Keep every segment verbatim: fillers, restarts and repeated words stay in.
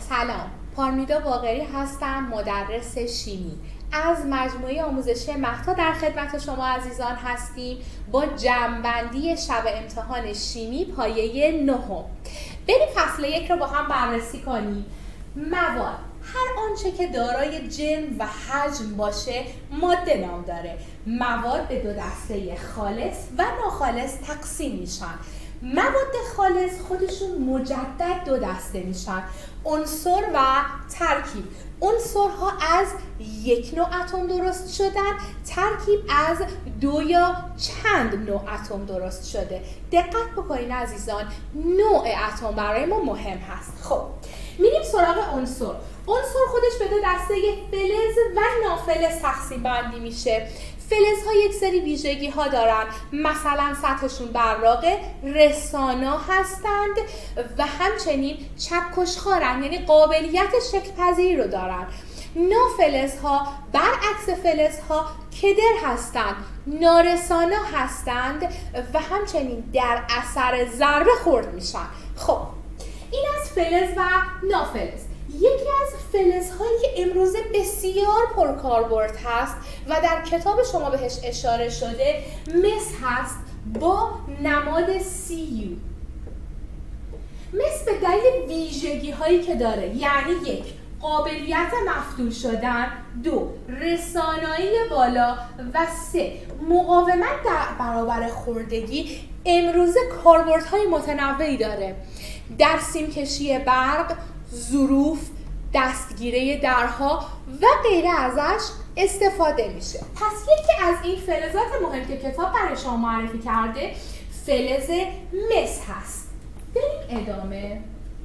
سلام، پارمیدا باقری هستم، مدرس شیمی. از مجموعه آموزشی مهتا در خدمت شما عزیزان هستیم با جمع‌بندی شب امتحان شیمی پایه نهم. بریم فصل یک رو با هم بررسی کنیم. مواد، هر آنچه که دارای جرم و حجم باشه ماده نام داره. مواد به دو دسته خالص و ناخالص تقسیم میشن. مواد خالص خودشون مجدد دو دسته میشن: عنصر و ترکیب. عنصرها از یک نوع اتم درست شدن، ترکیب از دو یا چند نوع اتم درست شده. دقت بکنین عزیزان، نوع اتم برای ما مهم هست. خب میریم سراغ عنصر. عنصر خودش به دو دسته فلز و نافلز تقسیم بندی میشه. فلزها یک سری ویژگی ها دارن، مثلا سطحشون براقه، رسانا هستند و همچنین چکشخوارن، یعنی قابلیت شکل پذیری رو دارن. نافلزها برعکس فلزها کدر هستند، نارسانا هستند و همچنین در اثر ضربه خرد میشن. خب این از فلز و نافلز. یکی از فلزهایی که امروزه بسیار پرکاربرد هست و در کتاب شما بهش اشاره شده مس هست با نماد سی یو. مس به دلیل ویژگی هایی که داره، یعنی یک، قابلیت مفتول شدن، دو، رسانایی بالا و سه، مقاومت در برابر خوردگی، امروزه کاربردهای متنوعی داره. در سیمکشی برق، ظروف، دستگیره درها و غیره ازش استفاده میشه. پس یکی از این فلزات مهم که کتاب برای شما معرفی کرده فلز مس هست. بریم ادامه.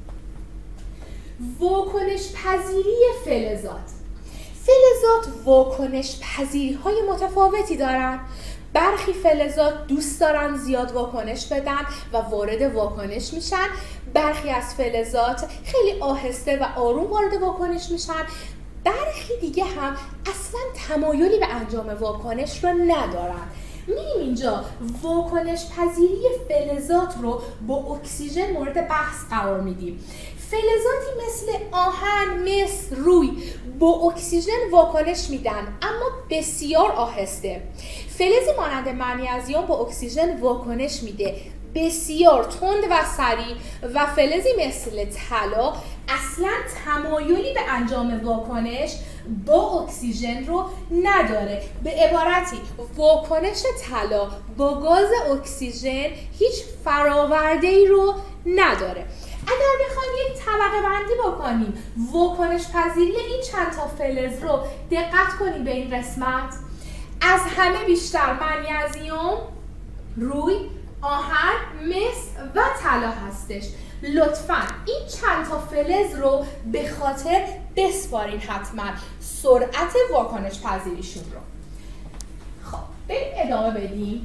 واکنش پذیری فلزات. فلزات واکنش پذیری های متفاوتی دارن. برخی فلزات دوست دارن زیاد واکنش بدن و وارد واکنش میشن. برخی از فلزات خیلی آهسته و آروم وارد واکنش میشن. برخی دیگه هم اصلا تمایلی به انجام واکنش رو ندارن. میریم اینجا واکنش پذیری فلزات رو با اکسیژن مورد بحث قرار میدیم. فلزاتی مثل آهن، مس، روی با اکسیژن واکنش میدن اما بسیار آهسته. فلزی مانند منیزیم با اکسیژن واکنش میده بسیار تند و سریع و فلزی مثل طلا اصلا تمایلی به انجام واکنش با اکسیژن رو نداره. به عبارتی واکنش طلا با گاز اکسیژن هیچ فراورده‌ای رو نداره. اگر بخوایم یک طبقه بندی بکنیم واکنش پذیری این چند تا فلز رو، دقت کنیم به این قسمت. از همه بیشتر منیزیم، روی، آهن، مس و طلا هستش. لطفاً این چند تا فلز رو به خاطر بسپارین حتما، سرعت واکنش پذیریشون رو. خب بریم ادامه بدیم.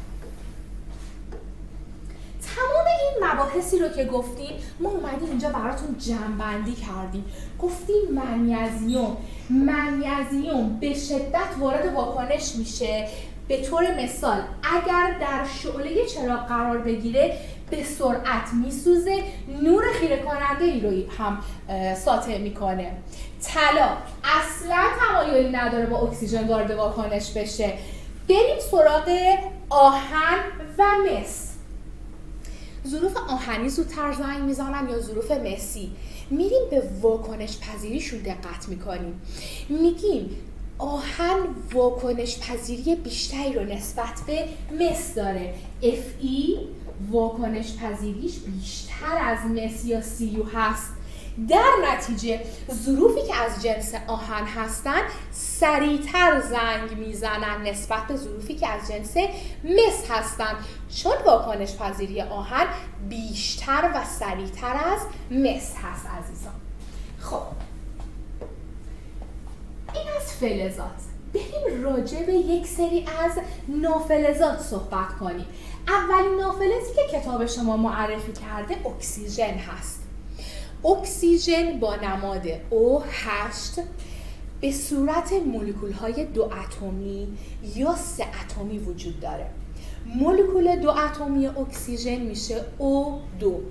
تمام این مباحثی رو که گفتیم ما اومدیم اینجا براتون جمع‌بندی کردیم. گفتیم منیزیم منیزیم به شدت وارد واکنش میشه. به طور مثال اگر در شعله چراغ قرار بگیره به سرعت میسوزه، نور خیره کننده ای رو هم ساطع میکنه. طلا اصلا تمایلی نداره با اکسیژن وارد واکنش بشه. بریم سراغ آهن و مس. ظروف آهنی زودتر زنگ میزنن یا ظروف مسی؟ میریم به واکنش پذیریشون دقت میکنیم. میگیم آهن واکنش پذیری بیشتری رو نسبت به مس داره. اف ای واکنش پذیریش بیشتر از مس یا سی یو هست. در نتیجه ظروفی که از جنس آهن هستن سریعتر زنگ میزنن نسبت به ظروفی که از جنس مس هستن، چون واکنش پذیری آهن بیشتر و سریعتر از مس هست عزیزان. خب این از فلزات. بریم راجع به یک سری از نافلزات صحبت کنیم. اولین نافلزی که کتاب شما معرفی کرده اکسیژن هست. اکسیژن با نماد او هشت به صورت مولکول‌های دو اتمی یا سه اتمی وجود داره. مولکول دو اتمی اکسیژن میشه او دو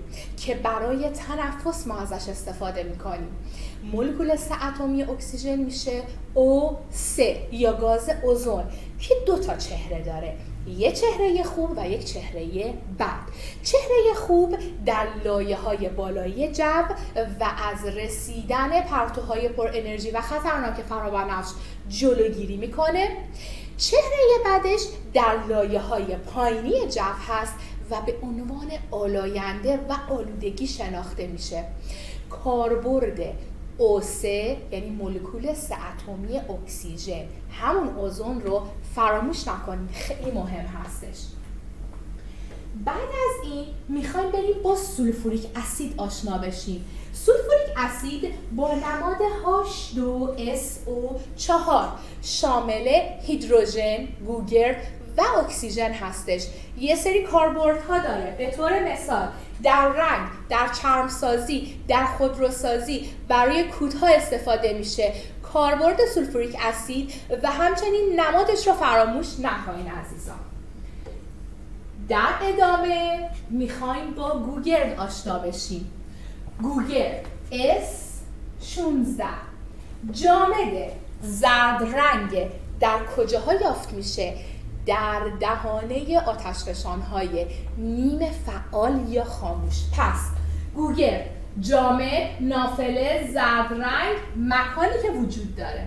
که برای تنفس ما ازش استفاده میکنیم. مولکول سه اتمی اکسیژن میشه او سه یا گاز اوزون که دو تا چهره داره، یه چهره خوب و یک چهره بد. چهره خوب در لایه‌های بالایی جو و از رسیدن پرتوهای پر انرژی و خطرناک فرابنفش جلوگیری میکنه. چهره بدش در لایه‌های پایینی جو هست و به عنوان آلاینده و آلودگی شناخته میشه. کاربرد او سه یعنی مولکول سه اتمی اکسیژن، همون اوزون رو فراموش نکنید، خیلی مهم هستش. بعد از این میخوایم بریم با سولفوریک اسید آشنا بشیم. سولفوریک اسید با نماد هاش دو اس او چهار شامل هیدروژن، گوگرد و اکسیژن هستش. یه سری کاربردها داره، به طور مثال در رنگ، در چرمسازی، در خودروسازی برای کودها استفاده میشه. کاربرد سولفوریک اسید و همچنین نمادش رو فراموش نکنین عزیزان. در ادامه میخوایم با گوگرد آشنا بشیم. گوگرد اس شانزده جامد زرد رنگ در کجاها یافت میشه؟ در دهانه آتشفشان‌های نیمه فعال یا خاموش. پس گوگرد جامد، نافله، زرد رنگ، مکانی که وجود داره.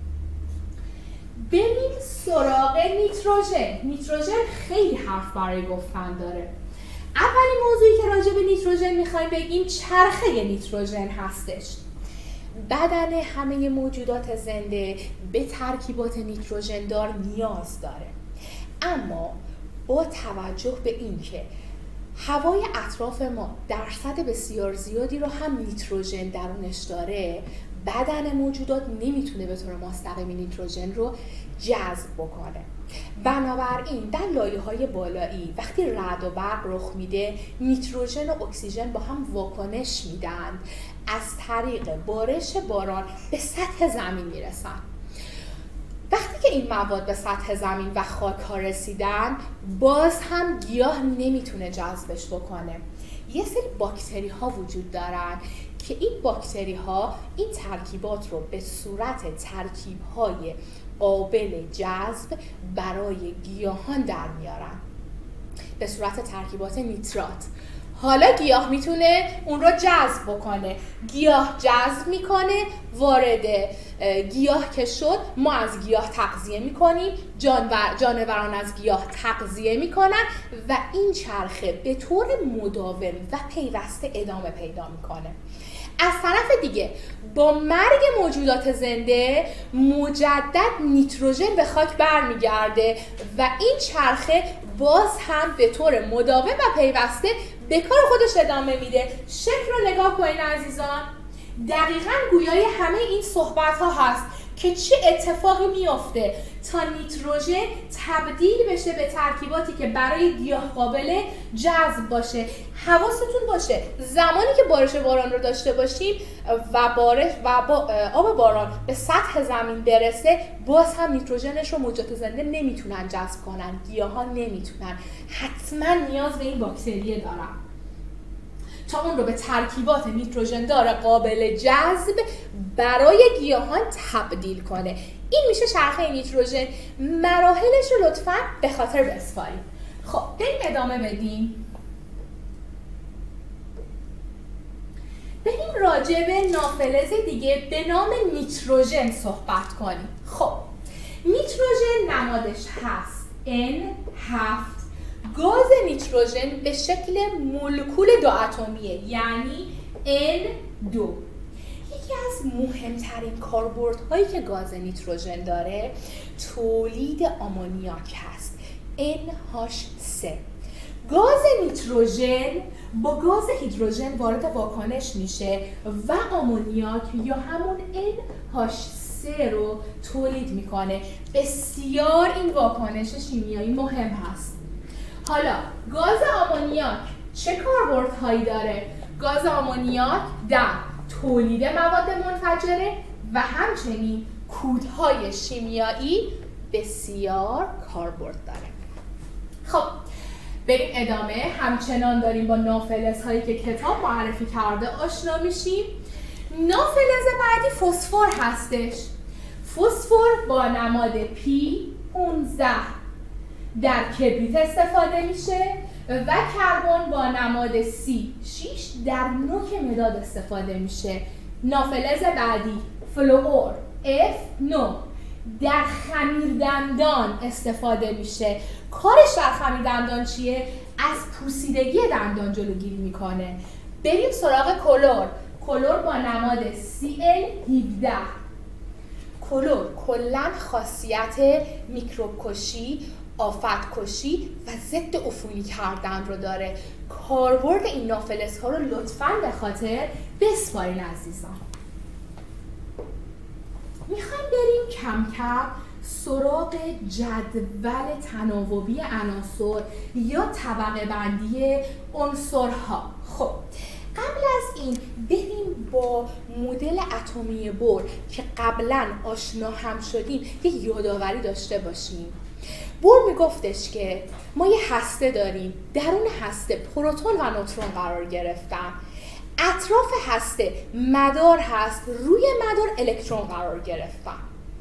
بریم سراغ نیتروژن. نیتروژن خیلی حرف برای گفتن داره. اولین موضوعی که راجع به نیتروژن میخوایم بگیم چرخه نیتروژن هستش. بدن همه موجودات زنده به ترکیبات نیتروژن دار نیاز داره، اما با توجه به اینکه هوای اطراف ما درصد بسیار زیادی رو هم نیتروژن درونش داره، بدن موجودات نمیتونه به طور مستقیم نیتروژن رو جذب بکنه. بنابراین در لایه‌های بالایی وقتی رعد و برق رخ میده، نیتروژن و اکسیژن با هم واکنش میدن، از طریق بارش باران به سطح زمین میرسن. وقتی که این مواد به سطح زمین و خاک ها رسیدن، باز هم گیاه نمیتونه جذبش بکنه. یه سری باکتری ها وجود دارن که این باکتری ها این ترکیبات رو به صورت ترکیب های قابل جذب برای گیاهان در میارن، به صورت ترکیبات نیترات. حالا گیاه میتونه اون رو جذب بکنه، گیاه جذب میکنه، وارد گیاه که شد ما از گیاه تغذیه میکنیم، جانور جانوران از گیاه تغذیه میکنن و این چرخه به طور مداوم و پیوسته ادامه پیدا میکنه. از طرف دیگه با مرگ موجودات زنده مجدد نیتروژن به خاک برمیگرده و این چرخه باز هم به طور مداوم و پیوسته به کار خودش ادامه میده. شکل رو نگاه کنین عزیزان، دقیقاً گویای همه این صحبت ها هست که چه اتفاقی میفته تا نیتروژن تبدیل بشه به ترکیباتی که برای گیاه قابل جذب باشه. حواستون باشه زمانی که بارش باران رو داشته باشیم و بارش و با آب باران به سطح زمین برسه، باز هم نیتروژنش رو موجودات زنده نمیتونن جذب کنن، گیاهان نمیتونن، حتما نیاز به این باکتریه دارن تا اون رو به ترکیبات نیتروژن دار قابل جذب برای گیاهان تبدیل کنه. این میشه چرخه نیتروژن. مراحلش رو لطفاً به خاطر بسپارید. خب بریم ادامه بدیم. بریم راجع به نافلز دیگه به نام نیتروژن صحبت کنیم. خب نیتروژن نمادش هست ان هفت. گاز نیتروژن به شکل مولکول دو اتمیه، یعنی ان دو. یکی از مهمترین کاربردهایی که گاز نیتروژن داره تولید آمونیاک هست، ان هاچ سه. گاز نیتروژن با گاز هیدروژن وارد واکنش میشه و آمونیاک یا همون ان هاچ سه رو تولید میکنه. بسیار این واکنش شیمیایی مهم هست. حالا گاز آمونیاک چه کاربردهایی داره؟ گاز آمونیاک در تولید مواد منفجره و همچنین کودهای شیمیایی بسیار کاربرد داره. خب بریم ادامه. همچنان داریم با نافلز هایی که کتاب معرفی کرده آشنا میشیم. نافلز بعدی فسفر هستش. فسفر با نماد پی پانزده در کبریت استفاده میشه و کربن با نماد سی شش در نوک مداد استفاده میشه. نافلز بعدی فلوور اف نه در خمیردندان استفاده میشه. کارش در خمیردندان چیه؟ از پوسیدگی دندان جلوگیری میکنه. بریم سراغ کلور. کلور با نماد سی ال هفده. کلور کلاً خاصیت میکروب کشی، آفت کشی و ضد عفونی کردن رو داره. کاربرد این نافلز ها رو لطفاً به خاطر بسپارین عزیزان. میخوایم بریم کم کم سراغ جدول تناوبی عناصر یا طبقه بندی عنصرها. خب قبل از این بریم با مدل اتمی بور که قبلا آشنا هم شدیم یه یادآوری داشته باشیم. بور میگفتش که ما یه هسته داریم، درون هسته پروتون و نوترون قرار گرفتن، اطراف هسته مدار هست، روی مدار الکترون قرار گرفتن.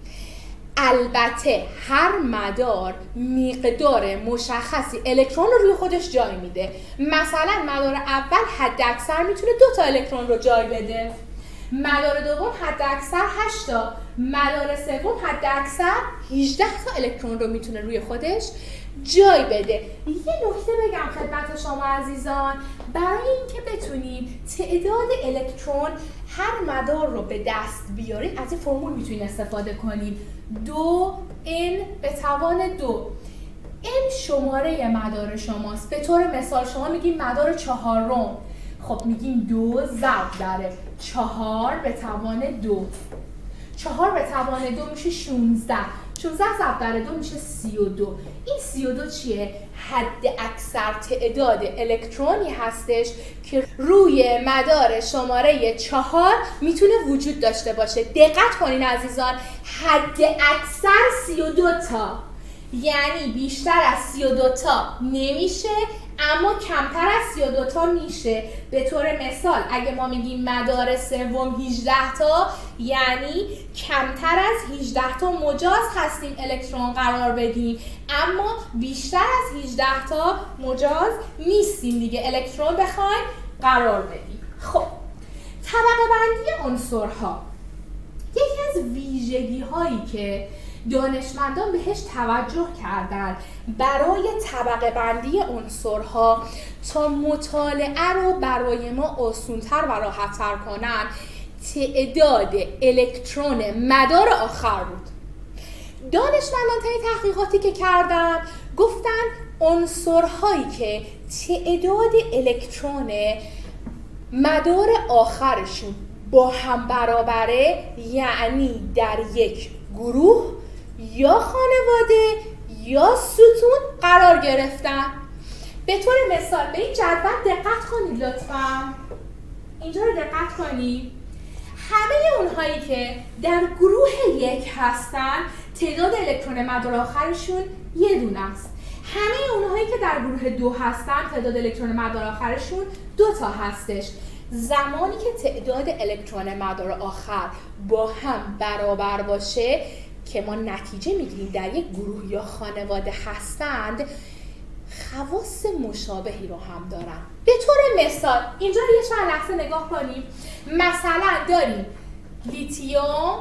البته هر مدار مقدار مشخصی الکترون رو روی خودش جای میده. مثلا مدار اول حد اکثر میتونه دو تا الکترون رو جای بده، مدار دوم حد اکثر هشت تا، مدار سوم حد اکثر هجده تا الکترون رو میتونه روی خودش جای بده. یه نکته بگم خدمت شما عزیزان، برای اینکه بتونیم تعداد الکترون هر مدار رو به دست بیاریم از این فرمول میتونیم استفاده کنیم. دو ان به توان دو. ان شماره مدار شماست. به طور مثال شما میگیم مدار چهارم، خب میگیم دو ضرب در چهار به توان دو. چهار به توان دو میشه شانزده. شانزده ضرب در دو میشه سی و دو. این سی و دو چیه؟ حد اکثر تعداد الکترونی هستش که روی مدار شماره چهار میتونه وجود داشته باشه. دقت کنین عزیزان، حد اکثر سی و دو تا، یعنی بیشتر از سی و دو تا نمیشه اما کمتر از سی و دو تا میشه. به طور مثال اگه ما میگیم مدار سوم هجده تا، یعنی کمتر از هجده تا مجاز هستیم الکترون قرار بدیم، اما بیشتر از هجده تا مجاز نیستیم دیگه الکترون بخوایم قرار بدیم. خب طبقه بندی عنصرها یکی از ویژگی هایی که دانشمندان بهش توجه کردن برای طبقه بندی عنصرها تا مطالعه رو برای ما آسان‌تر و راحت‌تر کنن تعداد الکترون مدار آخر بود. دانشمندان طی تحقیقاتی که کردن گفتن عنصرهایی که تعداد الکترون مدار آخرشون با هم برابره، یعنی در یک گروه یا خانواده یا ستون قرار گرفتن. به طور مثال به این جدول دقت کنید لطفاً. اینجا رو دقت کنید. همه اونهایی که در گروه یک هستن تعداد الکترون مدار آخرشون یه دونه است. همه اونهایی که در گروه دو هستن تعداد الکترون مدار آخرشون دو تا هستش. زمانی که تعداد الکترون مدار آخر با هم برابر باشه که ما نتیجه میگیریم در یک گروه یا خانواده هستند، خواص مشابهی رو هم دارن. به طور مثال اینجا یه چند لحظه نگاه کنیم. مثلا داریم لیتیوم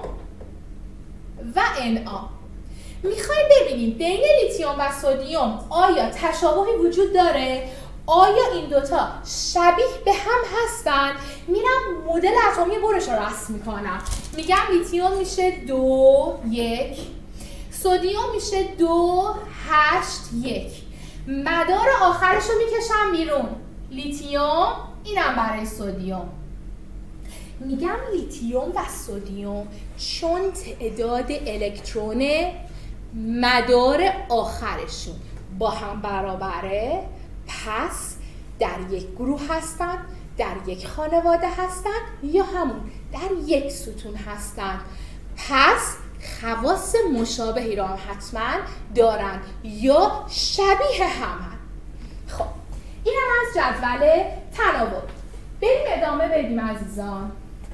و ان آ. میخوایم ببینیم بین لیتیوم و سدیم آیا تشابهی وجود داره؟ آیا این دوتا شبیه به هم هستن؟ میرم مدل اتمی برش رو رسم میکنم. میگم لیتیوم میشه دو یک، سدیم میشه دو هشت یک. مدار آخرش رو میکشم بیرون، لیتیوم، اینم برای سدیم. میگم لیتیوم و سدیم چون تعداد الکترون مدار آخرشون با هم برابره، پس در یک گروه هستن، در یک خانواده هستن یا همون در یک ستون هستن. پس خواص مشابهی را هم حتما دارن یا شبیه همن. از جدول تناوب. بریم ادامه بدیم عزیزان.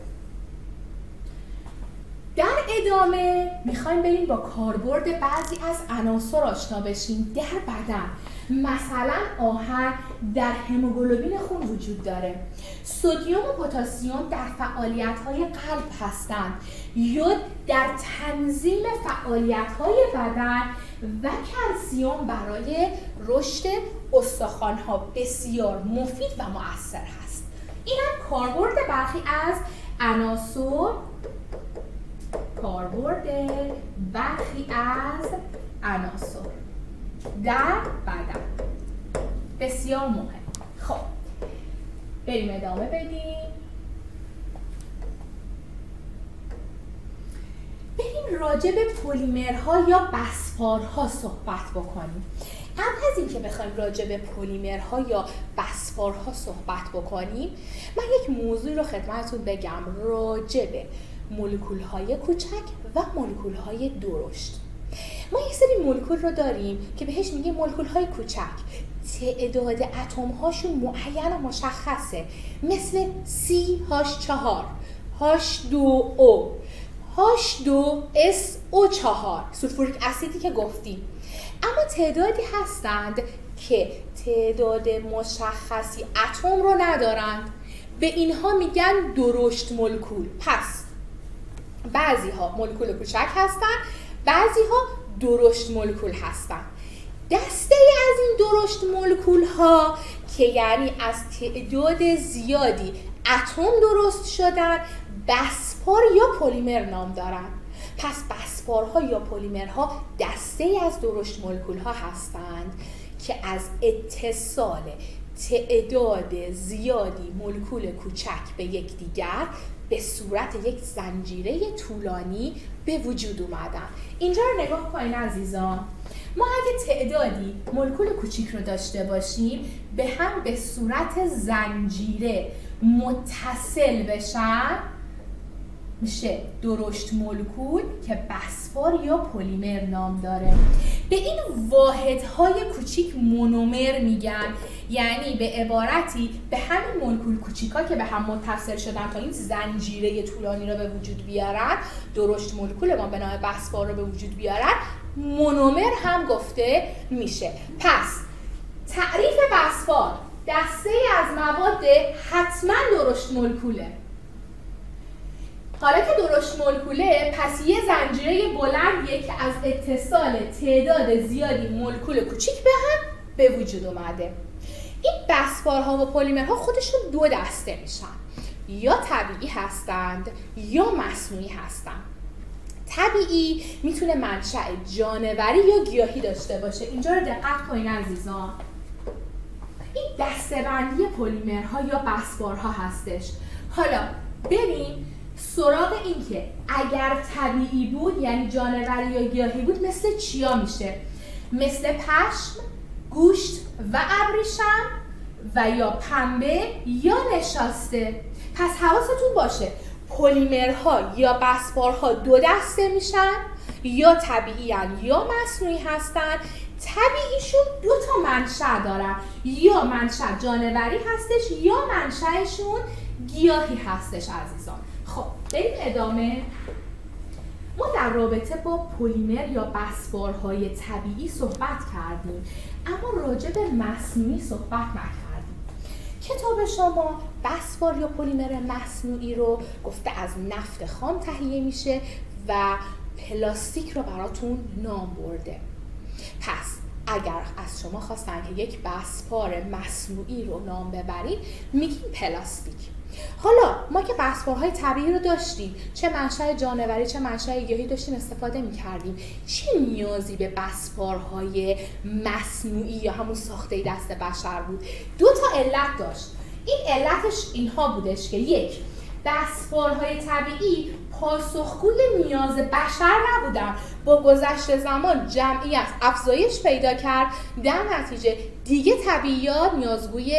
در ادامه میخوایم بریم با کاربرد بعضی از عناصر آشنا بشیم در بدن. مثلا آهن در هموگلوبین خون وجود داره. سدیم و پتاسیم در فعالیت‌های قلب هستند. یود در تنظیم فعالیت‌های بدن و کلسیم برای رشد استخوان‌ها بسیار مفید و مؤثر هست. این هم کاربرد برخی از عناصر کاربرد برخی از عناصر در بدن بسیار مهم. خب بریم ادامه بدیم. بریم راجع به پلیمرها یا بسپارها صحبت بکنیم. قبل از اینکه بخوایم راجع به پلیمرها یا بسپارها صحبت بکنیم، من یک موضوع رو خدمتتون بگم راجع به مولکول‌های کوچک و مولکول‌های درشت. ما یک سری مولکول رو داریم که بهش میگیم مولکول‌های کوچک. تعداد اتم‌هاشون معین و مشخصه، مثل سی هاش چهار، هاش دو او، هاش دو اس او چهار، سولفوریک اسیدی که گفتیم. اما تعدادی هستند که تعداد مشخصی اتم رو ندارند. به اینها میگن درشت مولکول. پس بعضی ها مولکول کوچک هستن، بعضی ها درشت مولکول هستن. دسته از این درشت مولکول ها که یعنی از تعداد زیادی اتم درست شدن، بسپار یا پلیمر نام دارن. پس بسپارها یا پلیمرها دسته از درشت مولکول ها هستند که از اتصال تعداد زیادی مولکول کوچک به یکدیگر به صورت یک زنجیره طولانی به وجود اومدن. اینجا رو نگاه کنین عزیزان. ما اگه تعدادی مولکول کوچیک رو داشته باشیم به هم به صورت زنجیره متصل بشن، میشه درشت مولکول که بسپار یا پلیمر نام داره. به این واحدهای کوچیک مونومر میگن، یعنی به عبارتی به همین مولکول کوچیکا که به هم متصل شدن تا این زنجیره طولانی رو به وجود بیارن، درشت مولکول ما به نام بسپار رو به وجود بیارن، مونومر هم گفته میشه. پس تعریف بسپار دسته از مواد حتما درشت مولکوله. حالا که درشت مولکوله، پس یه زنجیره بلندیه که از اتصال تعداد زیادی مولکول کوچیک به هم به وجود اومده. این بسپارها و پلیمرها خودشون دو دسته میشن، یا طبیعی هستند یا مصنوعی هستند. طبیعی میتونه منشأ جانوری یا گیاهی داشته باشه. اینجا رو دقت کنین عزیزان. این دسته‌بندی پلیمرها یا بسپارها هستش. حالا بریم سراغ این که اگر طبیعی بود یعنی جانوری یا گیاهی بود مثل چیا میشه؟ مثل پشم، گوشت و ابریشم و یا پنبه یا نشاسته. پس حواستون باشه پلیمرها یا بسپارها دو دسته میشن، یا طبیعی هن یا مصنوعی هستن. طبیعیشون دو تا منشأ دارن، یا منشأ جانوری هستش یا منشأشون گیاهی هستش عزیزان. خب بریم ادامه. ما در رابطه با پلیمر یا بسپارهای طبیعی صحبت کردیم، اما راجع به مصنوعی صحبت نکردیم. کتاب شما بسپار یا پلیمر مصنوعی رو گفته از نفت خام تهیه میشه و پلاستیک رو براتون نام برده. پس اگر از شما خواستن که یک بسپار مصنوعی رو نام ببرید میگیم پلاستیک. حالا ما که بسپارهای طبیعی رو داشتیم، چه منشأ جانوری چه منشأ گیاهی داشتیم استفاده میکردیم، چه نیازی به بسپارهای مصنوعی یا همون ساخته دست بشر بود؟ دو تا علت داشت. این علتش اینها بودش که یک، بسپارهای طبیعی پاسخگوی نیاز بشر نبودن. با گذشت زمان جمعیت افزایش پیدا کرد، در نتیجه دیگه طبیعیات نیازگوی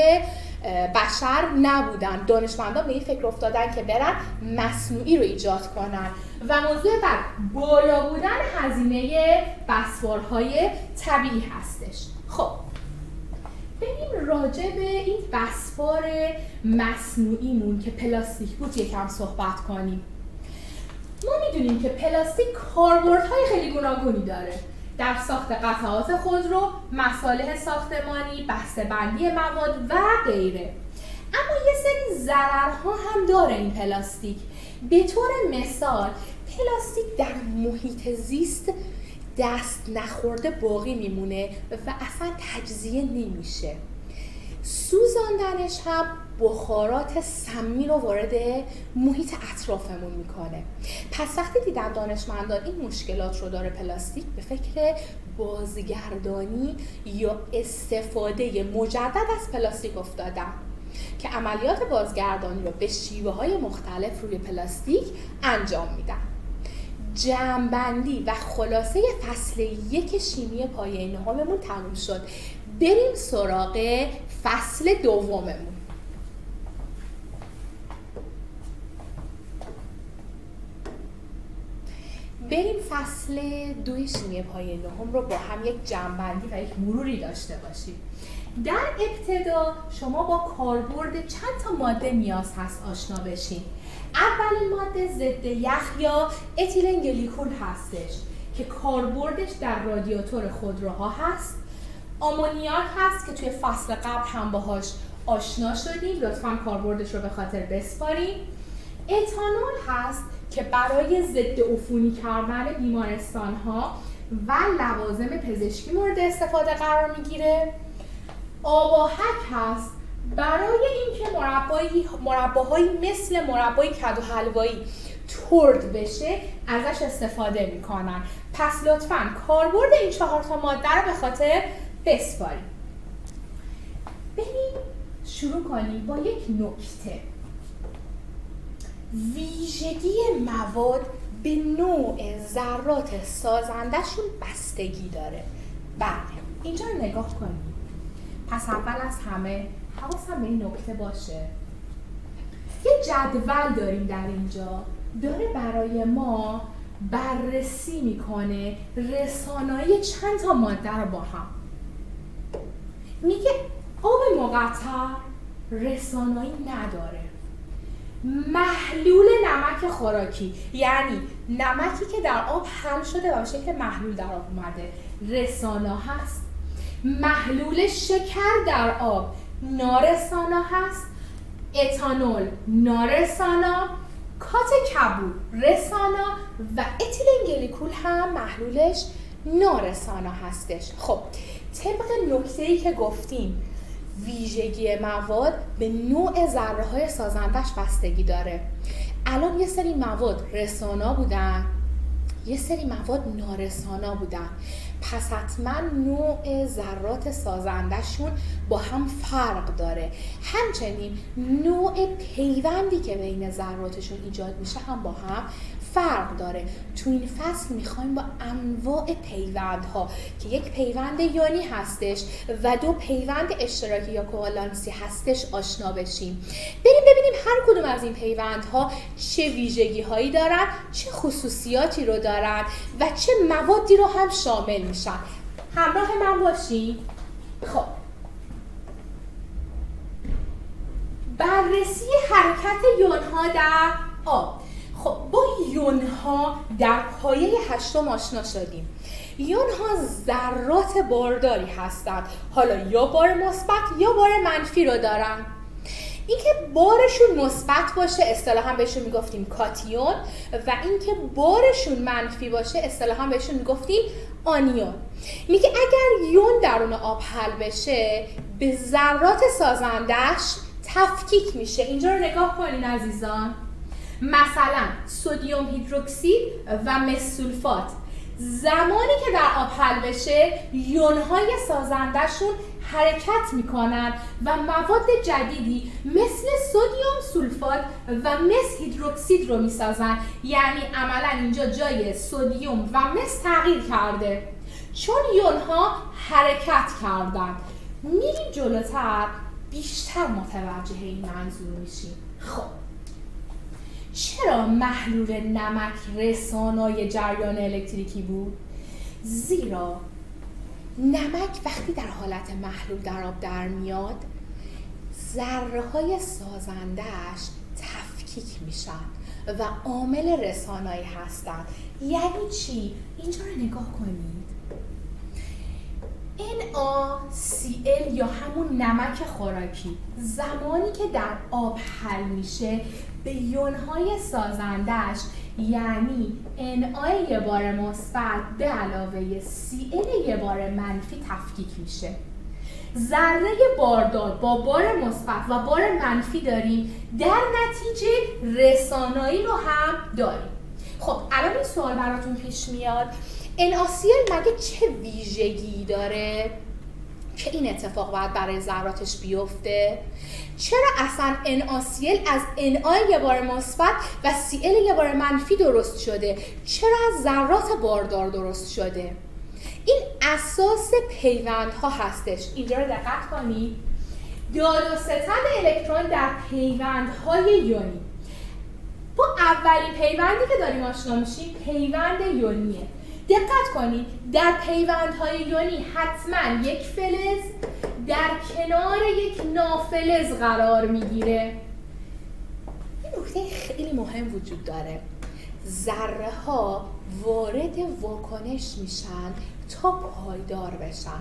بشر نبودن. دانشمندان به این فکر افتادن که برن مصنوعی رو ایجاد کنن و موضوع بعد بالا بودن هزینه بسپارهای طبیعی هستش. خب بریم راجع به این بسپار مصنوعیمون که پلاستیک بود یکم صحبت کنیم. ما میدونیم که پلاستیک کاربردهای خیلی گوناگونی داره در ساخت قطعات خودرو، مصالح ساختمانی، بسته‌بندی مواد و غیره. اما یه سری ضررها هم داره این پلاستیک. به طور مثال پلاستیک در محیط زیست دست نخورده باقی میمونه و اصلا تجزیه نمیشه. سوزاندنش هم بخارات سمی رو وارد محیط اطرافمون میکنه. پس وقتی دیدم دانشمندان این مشکلات رو داره پلاستیک، به فکر بازگردانی یا استفاده مجدد از پلاستیک افتادم که عملیات بازگردانی رو به شیوه های مختلف روی پلاستیک انجام میدم. جمع‌بندی و خلاصه فصل یک شیمی پایه نهممون تموم شد. بریم سراغ فصل دوممون. بریم فصل دوی شیمی پایه نهم رو با هم یک جمع‌بندی و یک مروری داشته باشیم. در ابتدا شما با کاربرد چند تا ماده نیاز هست آشنا بشین. اولین ماده ضد یخ یا اتیلن گلیکول هستش که کاربردش در رادیاتور خودروها هست. آمونیاک هست که توی فصل قبل هم باهاش آشنا شدیم، لطفاً کاربردش رو به خاطر بسپاریم. اتانول هست که برای ضد عفونی کردن بیمارستان‌ها و لوازم پزشکی مورد استفاده قرار میگیره. آباهک هست برای اینکه مربایی مرباهایی مثل مربای کدو حلوایی ترد بشه ازش استفاده میکنن. پس لطفاً کاربرد این چهار تا ماده رو به خاطر بسپاریم. بریم شروع کنیم با یک نکته. ویژگی مواد به نوع ذرات سازندشون بستگی داره. بله، اینجا رو نگاه کنیم. پس اول از همه حواسم به این نکته باشه. یه جدول داریم در اینجا، داره برای ما بررسی میکنه رسانایی چند تا ماده رو با هم. میگه آب مقطر رسانایی نداره. محلول نمک خوراکی، یعنی نمکی که در آب حل شده و به شکل محلول در آب اومده، رسانا هست. محلول شکر در آب نارسانا هست. اتانول نارسانا، کات کبود رسانا و اتیلن گلیکول هم محلولش نارسانا هستش. خب طبق نکته‌ای که گفتیم ویژگی مواد به نوع ذره های سازندش بستگی داره. الان یه سری مواد رسانا بودن، یه سری مواد نارسانا بودن، پس حتما نوع ذرات سازندشون با هم فرق داره. همچنین نوع پیوندی که بین ذراتشون ایجاد میشه هم با هم فرق داره. تو این فصل میخوایم با انواع پیوندها که یک پیوند یونی هستش و دو پیوند اشتراکی یا کوالانسی هستش آشنا بشیم. بریم ببینیم هر کدوم از این پیوندها چه ویژگی هایی دارن، چه خصوصیاتی رو دارن و چه موادی رو هم شامل میشن. همراه من باشین. خب بررسی حرکت یونها در آب. خب با یونها در پایه هشتم آشنا شدیم. یونها ذرات بارداری هستند. حالا یا بار مثبت یا بار منفی رو دارن. اینکه بارشون مثبت باشه اصطلاحاً بهشون میگفتیم کاتیون و اینکه بارشون منفی باشه اصطلاحاً بهشون میگفتیم آنیون. میگه اگر یون درون آب حل بشه به ذرات سازندش تفکیک میشه. اینجا رو نگاه کنین عزیزان. مثلا سدیم هیدروکسید و مس سولفات زمانی که در آب حل بشه یونهای سازندشون حرکت میکنن و مواد جدیدی مثل سدیم سولفات و مس هیدروکسید رو میسازن. یعنی عملا اینجا جای سدیم و مس تغییر کرده چون یونها حرکت کردن. میریم جلوتر بیشتر متوجه این منظور میشیم. خب چرا محلول نمک رسانای جریان الکتریکی بود؟ زیرا نمک وقتی در حالت محلول در آب در میاد، ذره های سازندهش تفکیک میشن و عامل رسانایی هستن. یعنی چی؟ اینجا رو نگاه کنید. ان آ سی ال یا همون نمک خوراکی زمانی که در آب حل میشه به یونهای سازندهش یعنی ان آ یه بار مثبت به علاوه سی ال یه بار منفی تفکیک میشه. ذره باردار با بار مثبت و بار منفی داریم، در نتیجه رسانایی رو هم داریم. خب الان این سوال براتون پیش میاد، ان آ سی ال مگه چه ویژگی داره که این اتفاق باید برای ذراتش بیفته؟ چرا اصلا ان آ سی ال از ان آ یه بار مثبت و سی ال یه بار منفی درست شده؟ چرا از ذرات باردار درست شده؟ این اساس پیوندها هستش. اینجا رو دقت کنید. داد و ستد الکترون در پیوندهای یونی. با اولین پیوندی که داریم آشنا میشیم پیوند یونیه. دقت کنید در پیوندهای یونی حتما یک فلز در کنار یک نافلز قرار میگیره. این نکته خیلی مهم وجود داره. ذره ها وارد واکنش میشن تا پایدار بشن.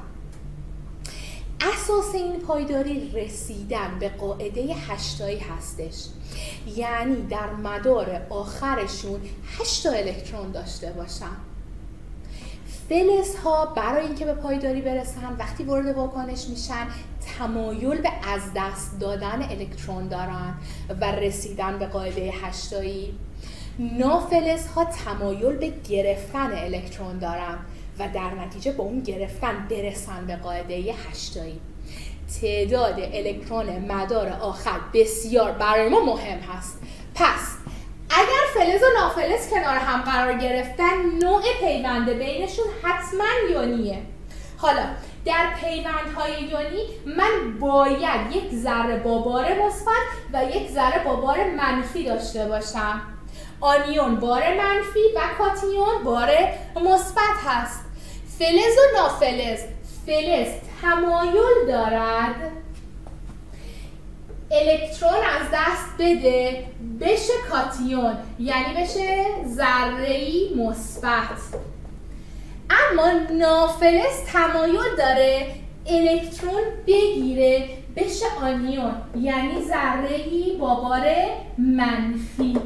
اساس این پایداری رسیدن به قاعده هشتایی هستش. یعنی در مدار آخرشون هشت تا الکترون داشته باشن. فلزها برای اینکه به پایداری برسن وقتی وارد واکنش میشن تمایل به از دست دادن الکترون دارن و رسیدن به قاعده هشتایی. نافلزها تمایل به گرفتن الکترون دارن و در نتیجه با اون گرفتن برسن به قاعده هشتایی. تعداد الکترون مدار آخر بسیار برای ما مهم هست. پس اگر فلز و نافلز کنار هم قرار گرفتن نوع پیوند بینشون حتما یونیه. حالا در پیوندهای یونی من باید یک ذره با بار مثبت و یک ذره با بار منفی داشته باشم. آنیون بار منفی و کاتیون بار مثبت هست. فلز و نافلز، فلز تمایل دارد الکترون از دست بده بشه کاتیون، یعنی بشه ذره‌ای مثبت. اما نافلز تمایل داره الکترون بگیره بشه آنیون، یعنی ذره‌ای با بار منفی.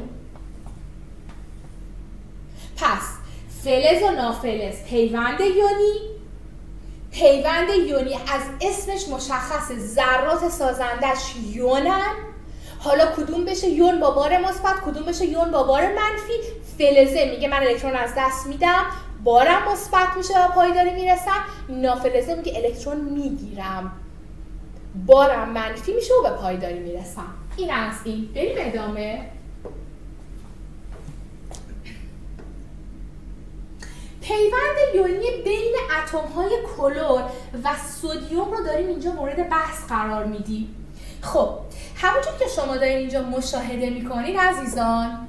پس فلز و نافلز پیوند یونی، پیوند یونی از اسمش مشخصه ذرات سازندش یونن. حالا کدوم بشه یون با بار مثبت، کدوم بشه یون با بار منفی؟ فلزه میگه من الکترون از دست میدم، بارم مثبت میشه و پایداری میرسم. نافلزه میگه الکترون میگیرم، بارم منفی میشه و به پایداری میرسم. این از این. بریم ادامه. پیوند یونی بین اتم‌های کلور و سدیم رو داریم اینجا مورد بحث قرار میدیم. خب همونجور که شما دارین اینجا مشاهده میکنید عزیزان،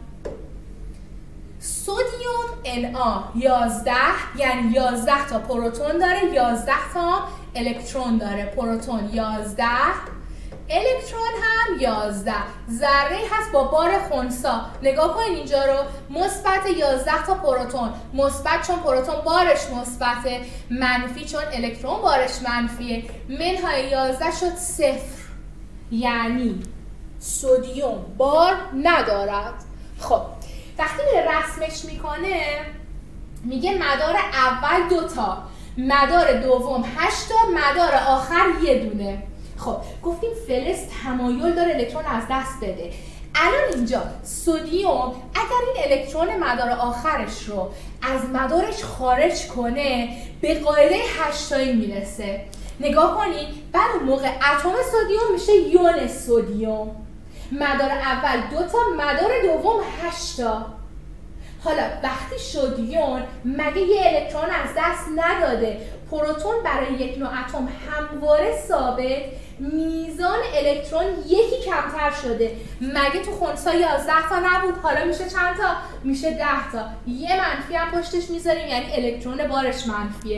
سدیم ان آ یازده یعنی یازده تا پروتون داره، یازده تا الکترون داره. پروتون یازده، الکترون هم یازده. ذره هست با بار خنثی. نگاه کنید اینجا رو، مثبت یازده تا پروتون، مثبت چون پروتون بارش مثبته، منفی چون الکترون بارش منفیه. منهای یازده شد صفر، یعنی سدیم بار ندارد. خب وقتی به رسمش میکنه میگه مدار اول دوتا، مدار دوم هشت تا، مدار آخر یه دونه. خب گفتیم فلز تمایل داره الکترون از دست بده. الان اینجا سدیم اگر این الکترون مدار آخرش رو از مدارش خارج کنه به قاعده هشتایی میرسه. نگاه کنید، بعد اون موقع اتم سدیم میشه یون سدیم. مدار اول دو تا، مدار دوم هشت تا. حالا وقتی شد یون مگه یه الکترون از دست نداده؟ پروتون برای یک نوع اتم همواره ثابت، میزان الکترون یکی کمتر شده. مگه تو خنثی یازده تا نبود؟ حالا میشه چند تا؟ میشه ده تا. یه منفی هم پشتش میذاریم یعنی الکترون بارش منفیه.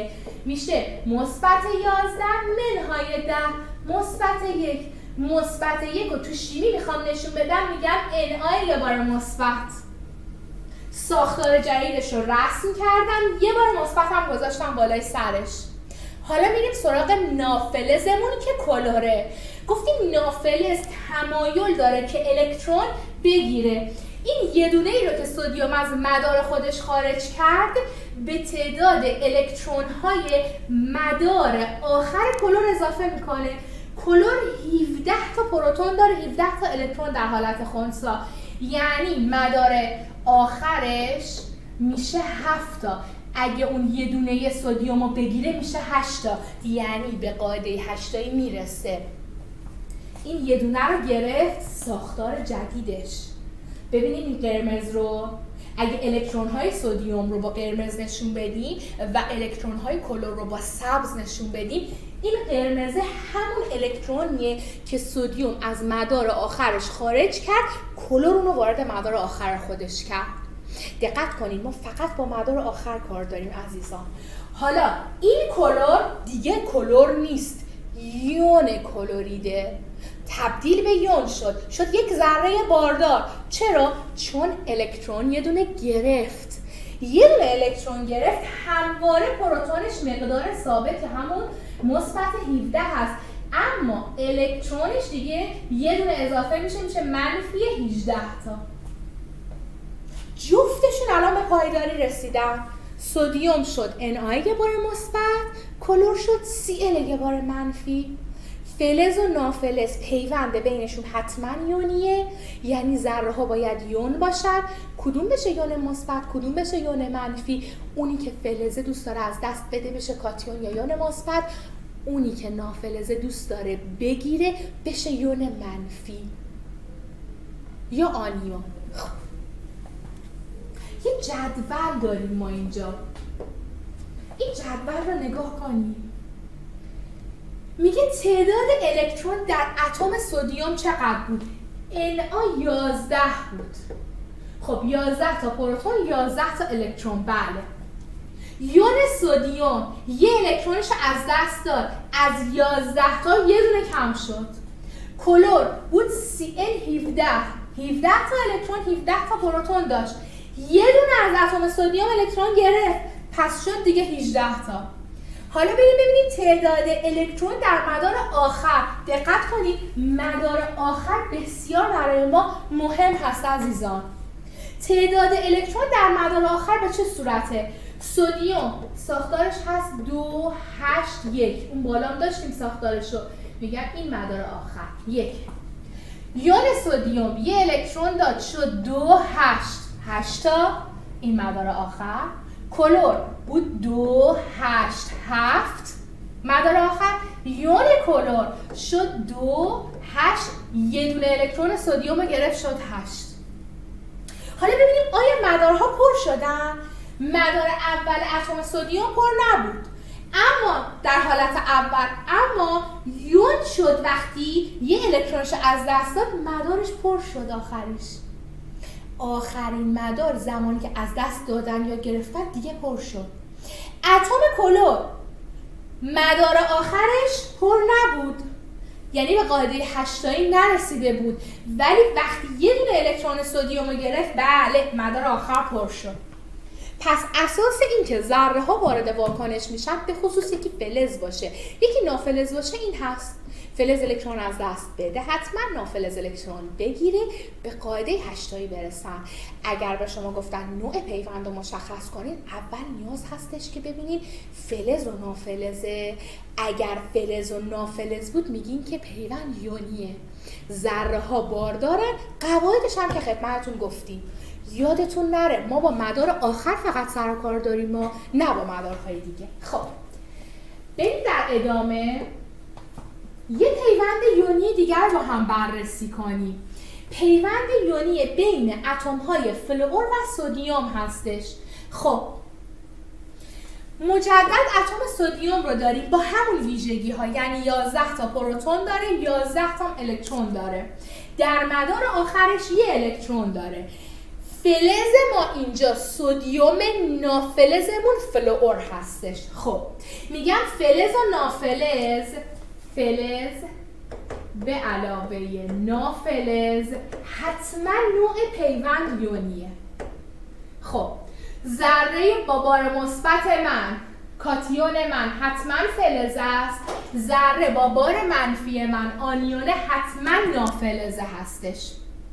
میشه مثبت یازده منهای ده مثبت یک. مثبت یک رو تو شیمی میخوام نشون بدم، میگم ان آی یه بار مثبت. ساختار جدیدش رو رسم کردم، یه بار مثبت هم گذاشتم بالای سرش. حالا میریم سراغ نافلزمون که کلوره. گفتیم نافلز تمایل داره که الکترون بگیره. این یه دونه ای رو که سدیم از مدار خودش خارج کرد به تعداد الکترون های مدار آخر کلور اضافه میکنه. کلور هفده تا پروتون داره، هفده تا الکترون در حالت خنثی، یعنی مدار آخرش میشه هفت تا. اگه اون یه دونه سدیم رو بگیره میشه هشت تا، یعنی به قاعده هشتایی میرسه. این یه دونه رو گرفت، ساختار جدیدش. ببینید این قرمز رو اگه الکترون های سدیم رو با قرمز نشون بدیم و الکترون های کلور رو با سبز نشون بدیم، این قرمز همون الکترونیه که سدیم از مدار آخرش خارج کرد، کلور اون رو وارد مدار آخر خودش کرد. دقت کنید ما فقط با مدار آخر کار داریم عزیزان. حالا این کلور دیگه کلور نیست، یون کلوریده، تبدیل به یون شد، شد یک ذره باردار. چرا؟ چون الکترون یه دونه گرفت. یه دونه الکترون گرفت، همواره پروتونش مقدار ثابت که همون مثبت هفده هست، اما الکترونش دیگه یه دونه اضافه میشه، میشه منفی هجده تا. جفتشون الان به پایداری رسیدن. سدیم شد ان آی یه بار مثبت، کلور شد سی ال یه بار منفی. فلز و نافلز پیوند بینشون حتما یونیه، یعنی ذره ها باید یون باشن. کدوم بشه یون مثبت، کدوم بشه یون منفی؟ اونی که فلزه دوست داره از دست بده بشه کاتیون یا یون مثبت، اونی که نافلزه دوست داره بگیره بشه یون منفی یا آنیون. یه جدول داریم ما اینجا. این جدول رو نگاه کنیم. میگه تعداد الکترون در اتم سدیم چقدر بود؟ ان آی یازده بود. خب یازده تا پروتون، یازده تا الکترون. بله. یون سدیم یه الکترونش از دست داد، از یازده تا یه دونه کم شد. کلور بود سی ال هفده، هفده تا الکترون، هفده تا پروتون داشت، یه دونه از اتم سدیم الکترون گرفت، پس شد دیگه هجده تا. حالا بریم ببینید تعداد الکترون در مدار آخر. دقت کنید مدار آخر بسیار برای ما مهم هست عزیزان. تعداد الکترون در مدار آخر به چه صورته؟ سدیم ساختارش هست دو هشت یک، اون بالا هم داشتیم ساختارشو، میگم این مدار آخر یک. یون سدیم یه الکترون داد شد دو هشت، هشت تا، این مدار آخر. کلور بود دو هشت هفت، مدار آخر. یون کلور شد دو هشت، یه دونه الکترون سدیم رو گرفت شد هشت. حالا ببینیم آیا مدارها پر شدن؟ مدار اول اتم سدیم پر نبود، اما در حالت اول، اما یون شد وقتی یه الکترونش از دست داد مدارش پر شد. آخریش آخرین مدار زمانی که از دست دادن یا گرفتن دیگه پر شد. اتم کلور مدار آخرش پر نبود، یعنی به قاعده هشتایی نرسیده بود، ولی وقتی یه دونه الکترون سدیم رو گرفت بله مدار آخر پر شد. پس اساس این که ذره ها وارد واکنش میشن به خصوص یکی فلز باشه یکی نافلز باشه این هست. فلز الکترون از دست بده، حتما نافلز الکترون بگیره، به قاعده هشتایی برسن. اگر به شما گفتن نوع پیوند رو مشخص کنید، اول نیاز هستش که ببینید فلز و نافلزه. اگر فلز و نافلز بود میگین که پیوند یونیه، ذره ها باردارن. قواعدش هم که خدمتتون گفتیم. یادتون نره ما با مدار آخر فقط سر و کار داریم، ما نه با مدارهای دیگه. خب بریم در ادامه یه پیوند یونی دیگر با هم بررسی کنیم. پیوند یونی بین اتم‌های فلور و سدیم هستش. خب مجدد اتم سدیم رو داریم با همون ویژگی ها، یعنی یازده تا پروتون داره، یازده تا الکترون داره. در مدار آخرش یه الکترون داره. فلز ما اینجا سدیم، نافلزمون فلوئور هستش. خب میگم فلز و نافلز، فلز به علاوه نافلز حتما نوع پیوند یونیه. خب ذره با بار مثبت من، کاتیون من حتما فلز است، ذره با بار منفی من، آنیون حتما نافلزه هستش.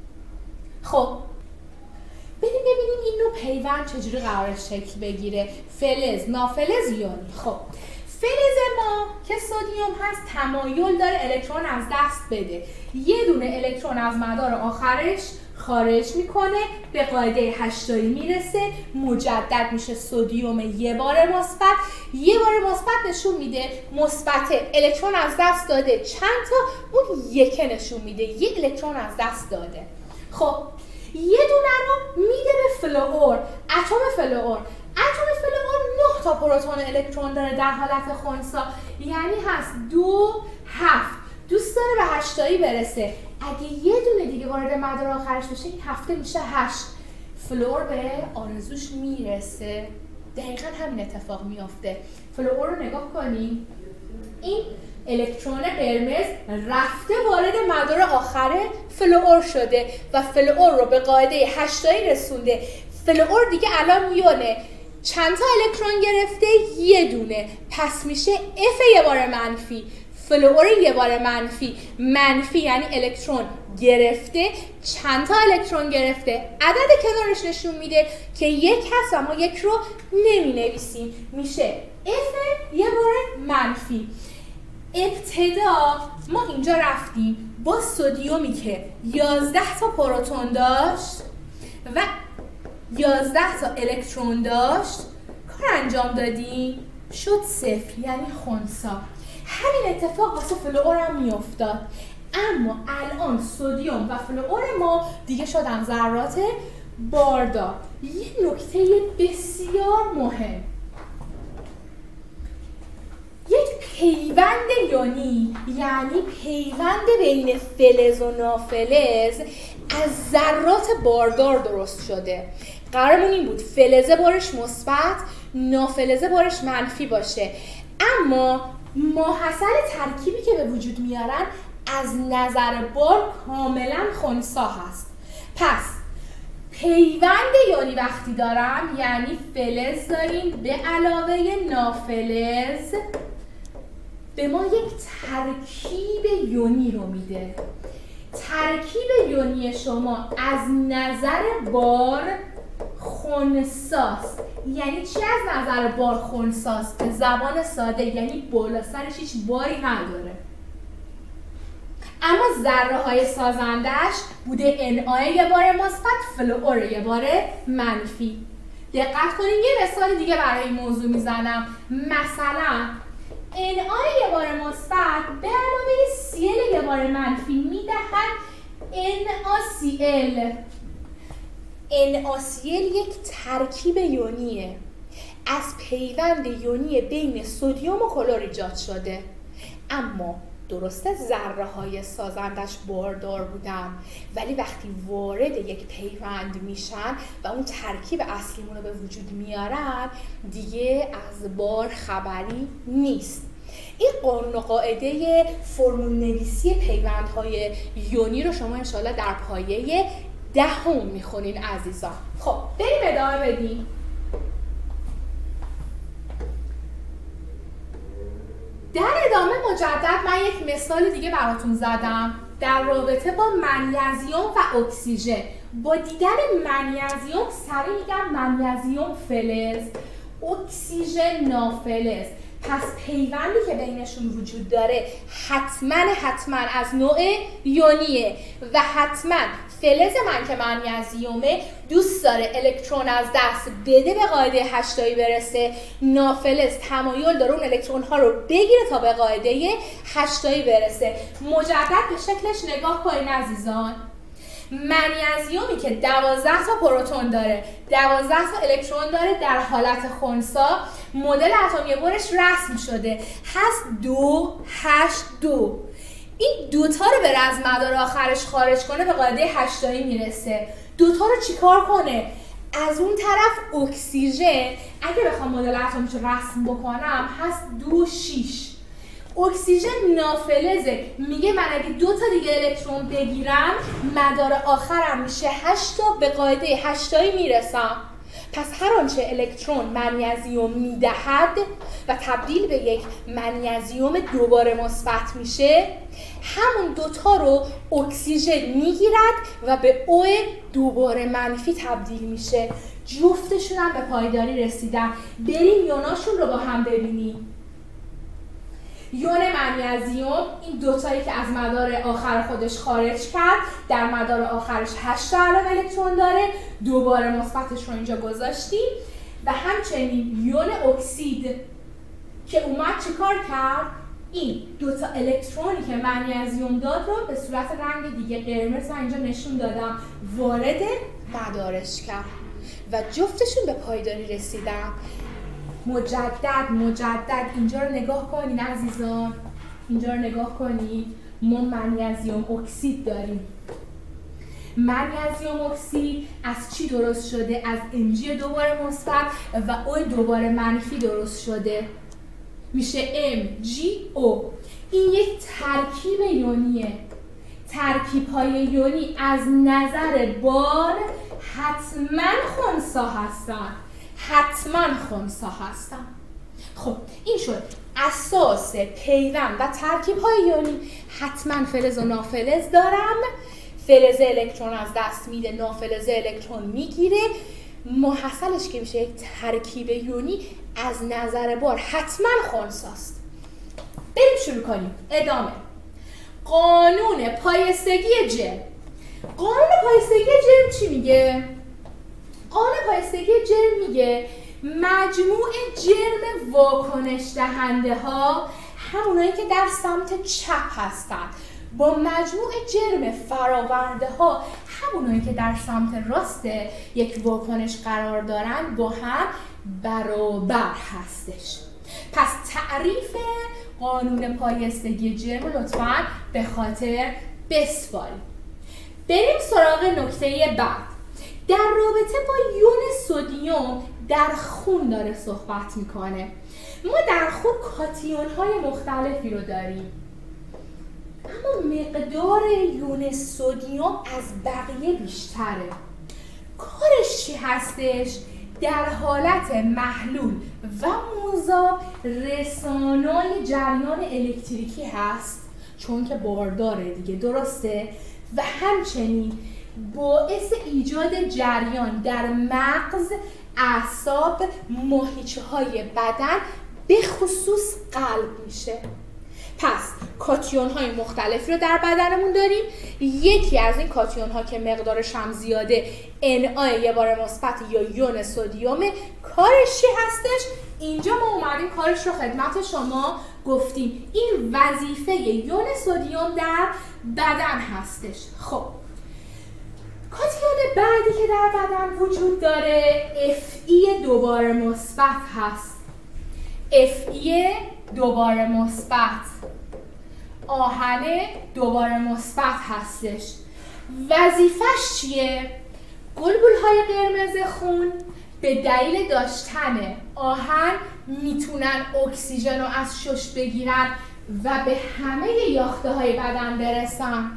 خب بریم ببینیم این نوع پیوند چجوری قرار شکل بگیره، فلز، نافلز، یونی. خب فلز ما که سدیم هست تمایل داره الکترون از دست بده، یه دونه الکترون از مدار آخرش خارج میکنه، به قاعده هشتایی میرسه، مجدد میشه سدیم یه بار مثبت، یه بار مثبت نشون میده مثبت الکترون از دست داده، چند تا اون یک نشون میده یه الکترون از دست داده. خب یه دونه رو میده به فلوئور، اتم فلوئور. اتم فلوئور نه تا پروتون الکترون داره در حالت خنثی، یعنی هست دو هفت، دوست داره به هشتایی برسه. اگه یه دونه دیگه وارد مدار آخرش بشه این هفته میشه هشت، فلوئور به آرزوش میرسه. دقیقا همین اتفاق میافته. فلوئور رو نگاه کنیم، این الکترون قرمز رفته وارد مدار آخر فلوئور شده و فلوئور رو به قاعده هشتایی رسونده. فلوئور دیگه الان یونه چند تا الکترون گرفته؟ یه دونه، پس میشه اف یه بار منفی، فلوئور یه بار منفی، منفی یعنی الکترون گرفته، چند تا الکترون گرفته، عدد کنارش نشون میده که یک هست و ما یک رو نمی نویسیم، میشه اف یه بار منفی. ابتدا ما اینجا رفتیم با سدیومی که یازده تا پروتون داشت و یازده تا الکترون داشت کار انجام دادیم، شد صفر یعنی خنثی. همین اتفاق واسه فلوئور هم میافتاد، اما الان سدیم و فلوئور ما دیگه شدن ذرات باردار. یه نکته بسیار مهم، یک پیوند یونی یعنی پیوند بین فلز و نافلز از ذرات باردار درست شده. قرارمون این بود فلزه بارش مثبت، نافلزه بارش منفی باشه، اما ماحصل ترکیبی که به وجود میارن از نظر بار کاملا خنثی هست. پس پیوند یونی وقتی دارم یعنی فلز داریم به علاوه نافلز به ما یک ترکیب یونی رو میده. ترکیب یونی شما از نظر بار خنثی‌ست. یعنی چی از نظر بار خنثی‌ست؟ به زبان ساده یعنی بالا سرش هیچ باری نداره، اما ذره های سازندش بوده ان آی یه بار مثبت، فلوئور یه بار منفی. دقت کنید یه مثال دیگه برای این موضوع میزنم. مثلا ان آی یه بار مثبت به علاوه سی ال یه بار منفی میدهد ان آ سی ال. ان آ سی ال یک ترکیب یونیه، از پیوند یونی بین سدیم و کلور ایجاد شده، اما درسته ذره های سازندش باردار بودن، ولی وقتی وارد یک پیوند میشن و اون ترکیب اصلیمون رو به وجود میارن دیگه از بار خبری نیست. این قانون و قاعده فرمول نویسی پیوندهای یونی رو شما انشالله در پایه دهم میخونین عزیزان. خب بریم ادامه بدیم. در ادامه مجدد من یک مثال دیگه براتون زدم در رابطه با منیزیم و اکسیژن. با دیدن منیزیم سریع میگم منیزیم فلز، اکسیژن نافلز. پس پیوندی که بینشون وجود داره حتما حتما از نوع یونیه و حتما فلز من که منیزیمه دوست داره الکترون از دست بده به قاعده هشتایی برسه، نافلز تمایل داره اون الکترون ها رو بگیره تا به قاعده هشتایی برسه. مجدد به شکلش نگاه کنین عزیزان. منیزیمی که دوازده تا پروتون داره، دوازده تا الکترون داره در حالت خنثی، مدل اتمی بارش رسم شده هست دو هشت دو. این دوتا رو به رزمدار آخرش خارج کنه به قاعده هشتایی میرسه. دوتا رو چیکار کنه؟ از اون طرف اکسیژن، اگه بخوام مدل اتمیش رو رسم بکنم، هست دو شیش. اکسیژن نافلزه، میگه من اگه دو تا دیگه الکترون بگیرم مدار آخرم میشه هشت تا، به قاعده هشتایی میرسم. پس هر آنچه الکترون منیزیم میدهد و تبدیل به یک منیزیم دوباره مثبت میشه، همون دوتا رو اکسیژن میگیرد و به او دوباره منفی تبدیل میشه. جفتشون هم به پایداری رسیدن. بریم یوناشون رو با هم ببینیم. یون منیزیم این دوتایی که از مدار آخر خودش خارج کرد، در مدار آخرش هشت تا علم الکترون داره، دوباره مثبتش رو اینجا گذاشتیم. و همچنین یون اکسید که اومد چیکار کرد؟ این دوتا الکترونی که منیزیم داد رو به صورت رنگ دیگه قرمز من اینجا نشون دادم وارد مدارش کرد و جفتشون به پایداری رسیدن. مجدد مجدد اینجا رو نگاه کنین عزیزان، اینجا رو نگاه کنین. ما منیزیم اکسید داریم. منیزیم اکسید از چی درست شده؟ از انرژی دوباره مثبت و او دوباره منفی درست شده، میشه ام جی او. این یک ترکیب یونیه. ترکیب های یونی از نظر بار حتما خنثی هستن، حتما خنثی هستن. خب این شد اساس پیوند و ترکیب های یونی. حتما فلز و نافلز دارم. فلز الکترون از دست میده، نافلز الکترون میگیره. محصلش که میشه یک ترکیب یونی از نظر بار حتما خنثی است. بریم شروع کنیم. ادامه. قانون پایستگی جرم. قانون پایستگی جرم چی میگه؟ قانون پایستگی جرم میگه مجموع جرم واکنش دهنده ها، همونایی که در سمت چپ هستن، با مجموع جرم فراورده ها، همونایی که در سمت راست یک واکنش قرار دارن، با هم برابر هستش. پس تعریف قانون پایستگی جرم لطفاً به خاطر بسپارید. بریم سراغ نکته بعد. در رابطه با یون سدیم در خون داره صحبت میکنه. ما در خون کاتیون های مختلفی رو داریم، اما مقدار یون سدیم از بقیه بیشتره. کارش چی هستش؟ در حالت محلول و مذاب رسانای جریان الکتریکی هست، چون که بارداره دیگه، درسته؟ و همچنین باعث ایجاد جریان در مغز، اعصاب، ماهیچه های بدن، به خصوص قلب میشه. پس کاتیون های مختلفی رو در بدنمون داریم. یکی از این کاتیون ها که مقدارش هم زیاده ان آی یه بار مثبت یا یون سدیم. کارش چی هستش؟ اینجا ما اومدیم کارش رو خدمت شما گفتیم. این وظیفه یون سدیم در بدن هستش. خب کاتیون بعدی که در بدن وجود داره اف ای دوباره مثبت هست. اف ای دوباره مثبت، آهن دوباره مثبت هستش. وظیفش چیه؟ گلبول‌های قرمز خون به دلیل داشتن آهن میتونن اکسیژن رو از شش بگیرن و به همه یاخته های بدن برسن.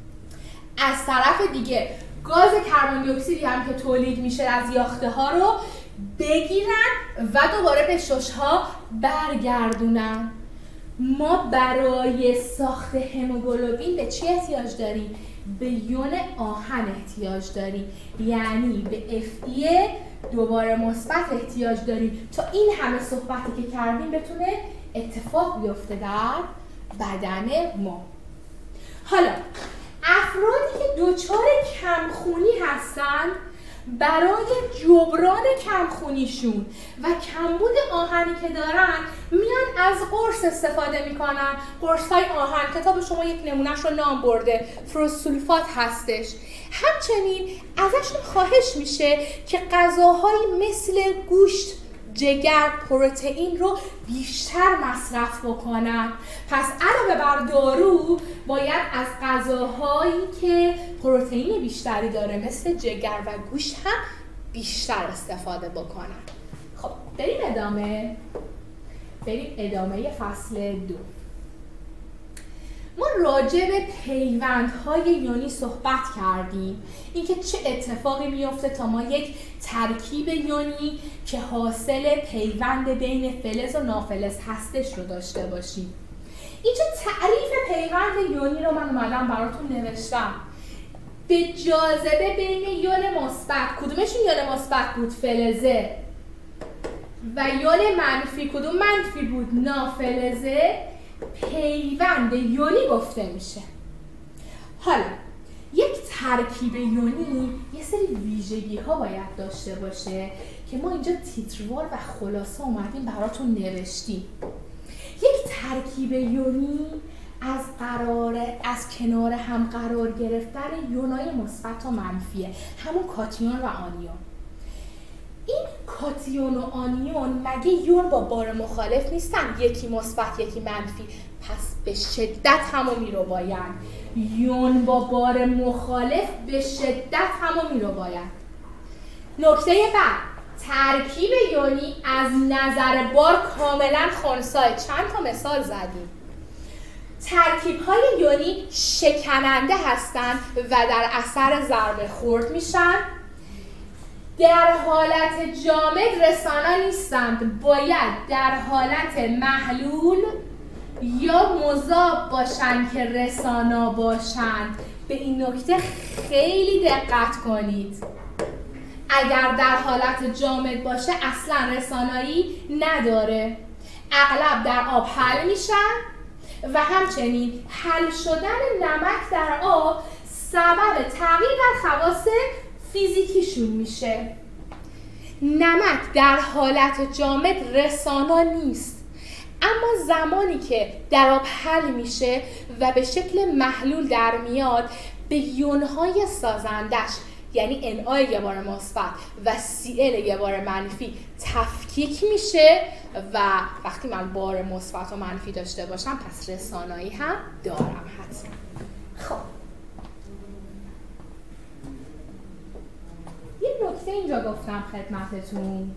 از طرف دیگه گاز کربن دی اکسیدی هم که تولید میشه از یاخته ها رو بگیرن و دوباره به شش ها برگردونن. ما برای ساخت هموگلوبین به چی احتیاج داریم؟ به یون آهن احتیاج داریم، یعنی به اف ای دوباره مثبت احتیاج داریم تا این همه صحبتی که کردیم بتونه اتفاق بیفته در بدن ما. حالا افرادی که دچار کمخونی هستن، برای جبران کمخونیشون و کمبود آهنی که دارن میان از قرص استفاده میکنن. قرص های آهن، کتاب شما یک نمونهش رو نام برده، فروسولفات هستش. همچنین ازشون خواهش میشه که غذاهایی مثل گوشت جگر پروتئین رو بیشتر مصرف بکنن. پس علاوه بر دارو باید از غذاهایی که پروتئین بیشتری داره مثل جگر و گوشت هم بیشتر استفاده بکنن. خب بریم ادامه بریم ادامه فصل دو. ما راجع به پیوندهای یونی صحبت کردیم، اینکه چه اتفاقی میفته تا ما یک ترکیب یونی که حاصل پیوند بین فلز و نافلز هستش رو داشته باشیم. اینجا تعریف پیوند یونی رو من اومدم براتون نوشتم. به جاذبه بین یون مثبت، کدومشون یون مثبت بود؟ فلزه. و یون منفی، کدوم منفی بود؟ نافلزه. پیوند یونی گفته میشه. حالا یک ترکیب یونی یه سری ویژگی ها باید داشته باشه که ما اینجا تیتروار و خلاصه اومدیم براتون نوشتیم. یک ترکیب یونی از قرار از کنار هم قرار گرفتن یونای مثبت و منفیه، همون کاتیون و آنیون. این کاتیون و آنیون مگه یون با بار مخالف نیستن؟ یکی مثبت یکی منفی، پس به شدت همو میرباین. یون با بار مخالف به شدت همو میرباین. نکته بعد، ترکیب یونی از نظر بار کاملا خنثی. چند تا مثال زدیم. ترکیب‌های یونی شکننده هستند و در اثر ضربه خورد میشن. در حالت جامد رسانا نیستند، باید در حالت محلول یا مذاب باشند که رسانا باشند. به این نکته خیلی دقت کنید. اگر در حالت جامد باشه اصلا رسانایی نداره، اغلب در آب حل میشن و همچنین حل شدن نمک در آب سبب تغییر در خواص فیزیکیشون میشه. نمک در حالت جامد رسانا نیست، اما زمانی که در آب حل میشه و به شکل محلول در میاد به یونهای سازندش یعنی ان آی یه بار مثبت و سی ال یه بار منفی تفکیک میشه و وقتی من بار مثبت و منفی داشته باشم پس رسانایی هم دارم حتما. خب یه نکته اینجا گفتم خدمتتون.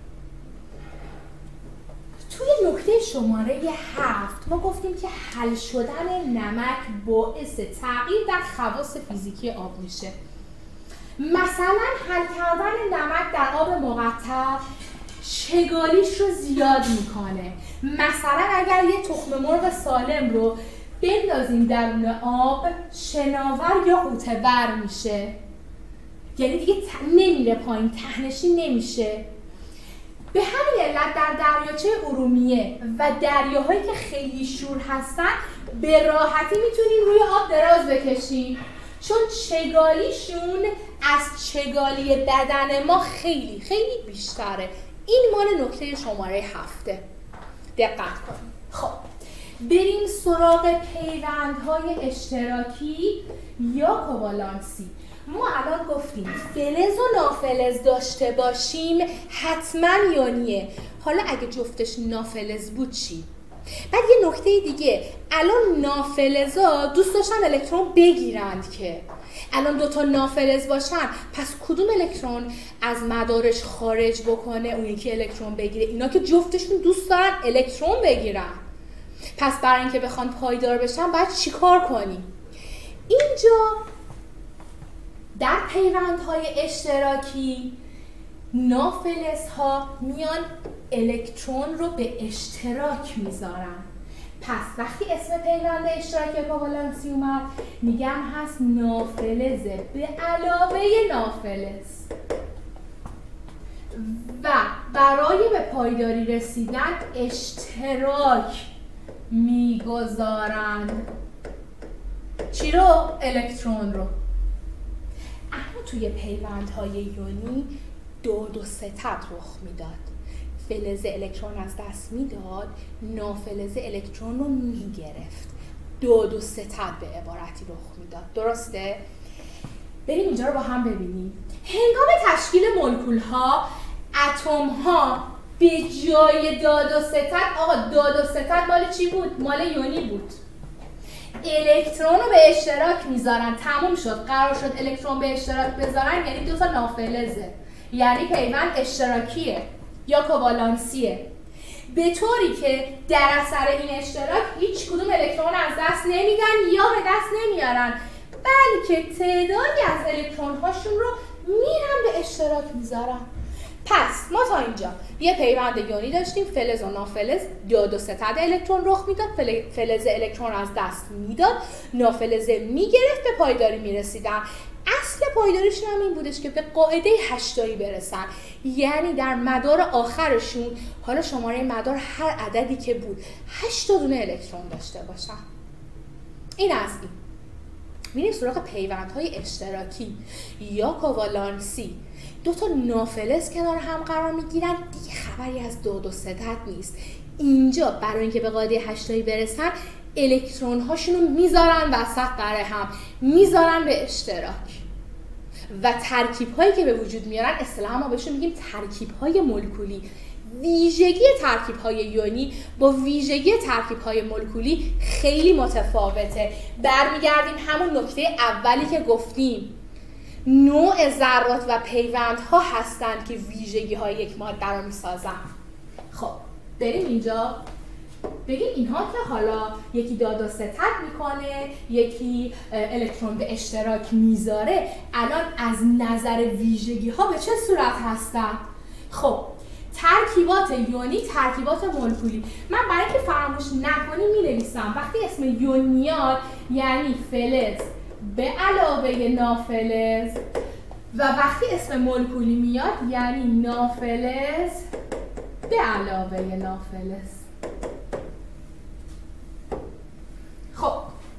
توی نکته شماره هفت ما گفتیم که حل شدن نمک باعث تغییر در خواص فیزیکی آب میشه. مثلا حل کردن نمک در آب مقطر چگالیش رو زیاد میکنه. مثلا اگر یه تخم مرغ سالم رو بندازیم درون آب شناور یا غوطه‌ور میشه، یعنی دیگه نمیره پایین، ته‌نشین نمیشه. به همین علت در دریاچه ارومیه و دریاهایی که خیلی شور هستن به راحتی میتونیم روی آب دراز بکشیم، چون چگالیشون از چگالی بدن ما خیلی خیلی بیشتره. این مال نکته شماره هفته، دقت کنیم. خب بریم سراغ پیوندهای اشتراکی یا کوالانسی. ما الان گفتیم فلز و نافلز داشته باشیم حتما یونیه. حالا اگه جفتش نافلز بود چی؟ بعد یه نکته دیگه، الان نافلزا دوست داشتن الکترون بگیرند که الان دوتا نافلز باشن، پس کدوم الکترون از مدارش خارج بکنه اون یکی الکترون بگیره؟ اینا که جفتشون دوست دارن الکترون بگیرن. پس برای اینکه بخوان پایدار بشن باید چیکار کنیم؟ اینجا در پیوندهای اشتراکی نافلزها میان الکترون رو به اشتراک میذارن. پس وقتی اسم پیوند اشتراکی کوالانسی اومد میگم هست نافلزه به علاوه نافلز و برای به پایداری رسیدن اشتراک میگذارن. چی رو؟ الکترون رو. اما توی پیوندهای یونی دو دو ستت رخ میداد. فلز الکترون از دست میداد، نافلز الکترون رو میگرفت. دو دو ستت به عبارتی رخ میداد. درسته؟ بریم اینجا رو با هم ببینیم. هنگام تشکیل مولکول ها اتم ها به جای داد و ستد، آقا داد و ستد مال چی بود؟ مال یونی بود. الکترون رو به اشتراک میذارن، تموم شد. قرار شد الکترون به اشتراک بذارن، یعنی دو تا نافلزه، یعنی پیوند اشتراکیه یا کوالانسیه، به طوری که در اثر این اشتراک هیچ کدوم الکترون از دست نمیدن یا به دست نمیارن، بلکه تعدادی از الکترون هاشون رو میرن به اشتراک میذارن. پس ما تا اینجا یه پیوند یونی داشتیم، فلز و نافلز، داد و ستد الکترون رخ میداد، فلز الکترون از دست میداد، نافلز میگرفت، به پایداری میرسیدن. اصل پایداریشون هم این بودش که به قاعده هشتایی برسن، یعنی در مدار آخرشون، حالا شماره مدار هر عددی که بود، هشت تا دونه الکترون داشته باشن. این از این. میریم سراغ پیوندهای اشتراکی یا کوالانسی. دو تا نافلز کنار هم قرار میگیرن، دیگه خبری از داد و ستد نیست. اینجا برای اینکه به قاعده هشتایی برسن، الکترون هاشون رو میذارن وسط برای هم، میذارن به اشتراک و ترکیب هایی که به وجود میارن اصطلاحاً ما بهشون میگیم ترکیب های مولکولی. ویژگی ترکیب های یونی با ویژگی ترکیب های مولکولی خیلی متفاوته. برمیگردیم همون نکته اولی که گفتیم، نوع ذرات و پیوندها هستند که ویژگی های یک ماده رو میسازن. خب بریم اینجا بگیم اینها که حالا یکی داد و ستد میکنه، یکی الکترون به اشتراک میذاره، الان از نظر ویژگی ها به چه صورت هستن؟ خب ترکیبات یونی، ترکیبات مولکولی. من برای اینکه فراموش نکنیم می نویسم وقتی اسم یون میاد یعنی فلز به علاوه نافلز، و وقتی اسم مولکولی میاد یعنی نافلز به علاوه نافلز. خب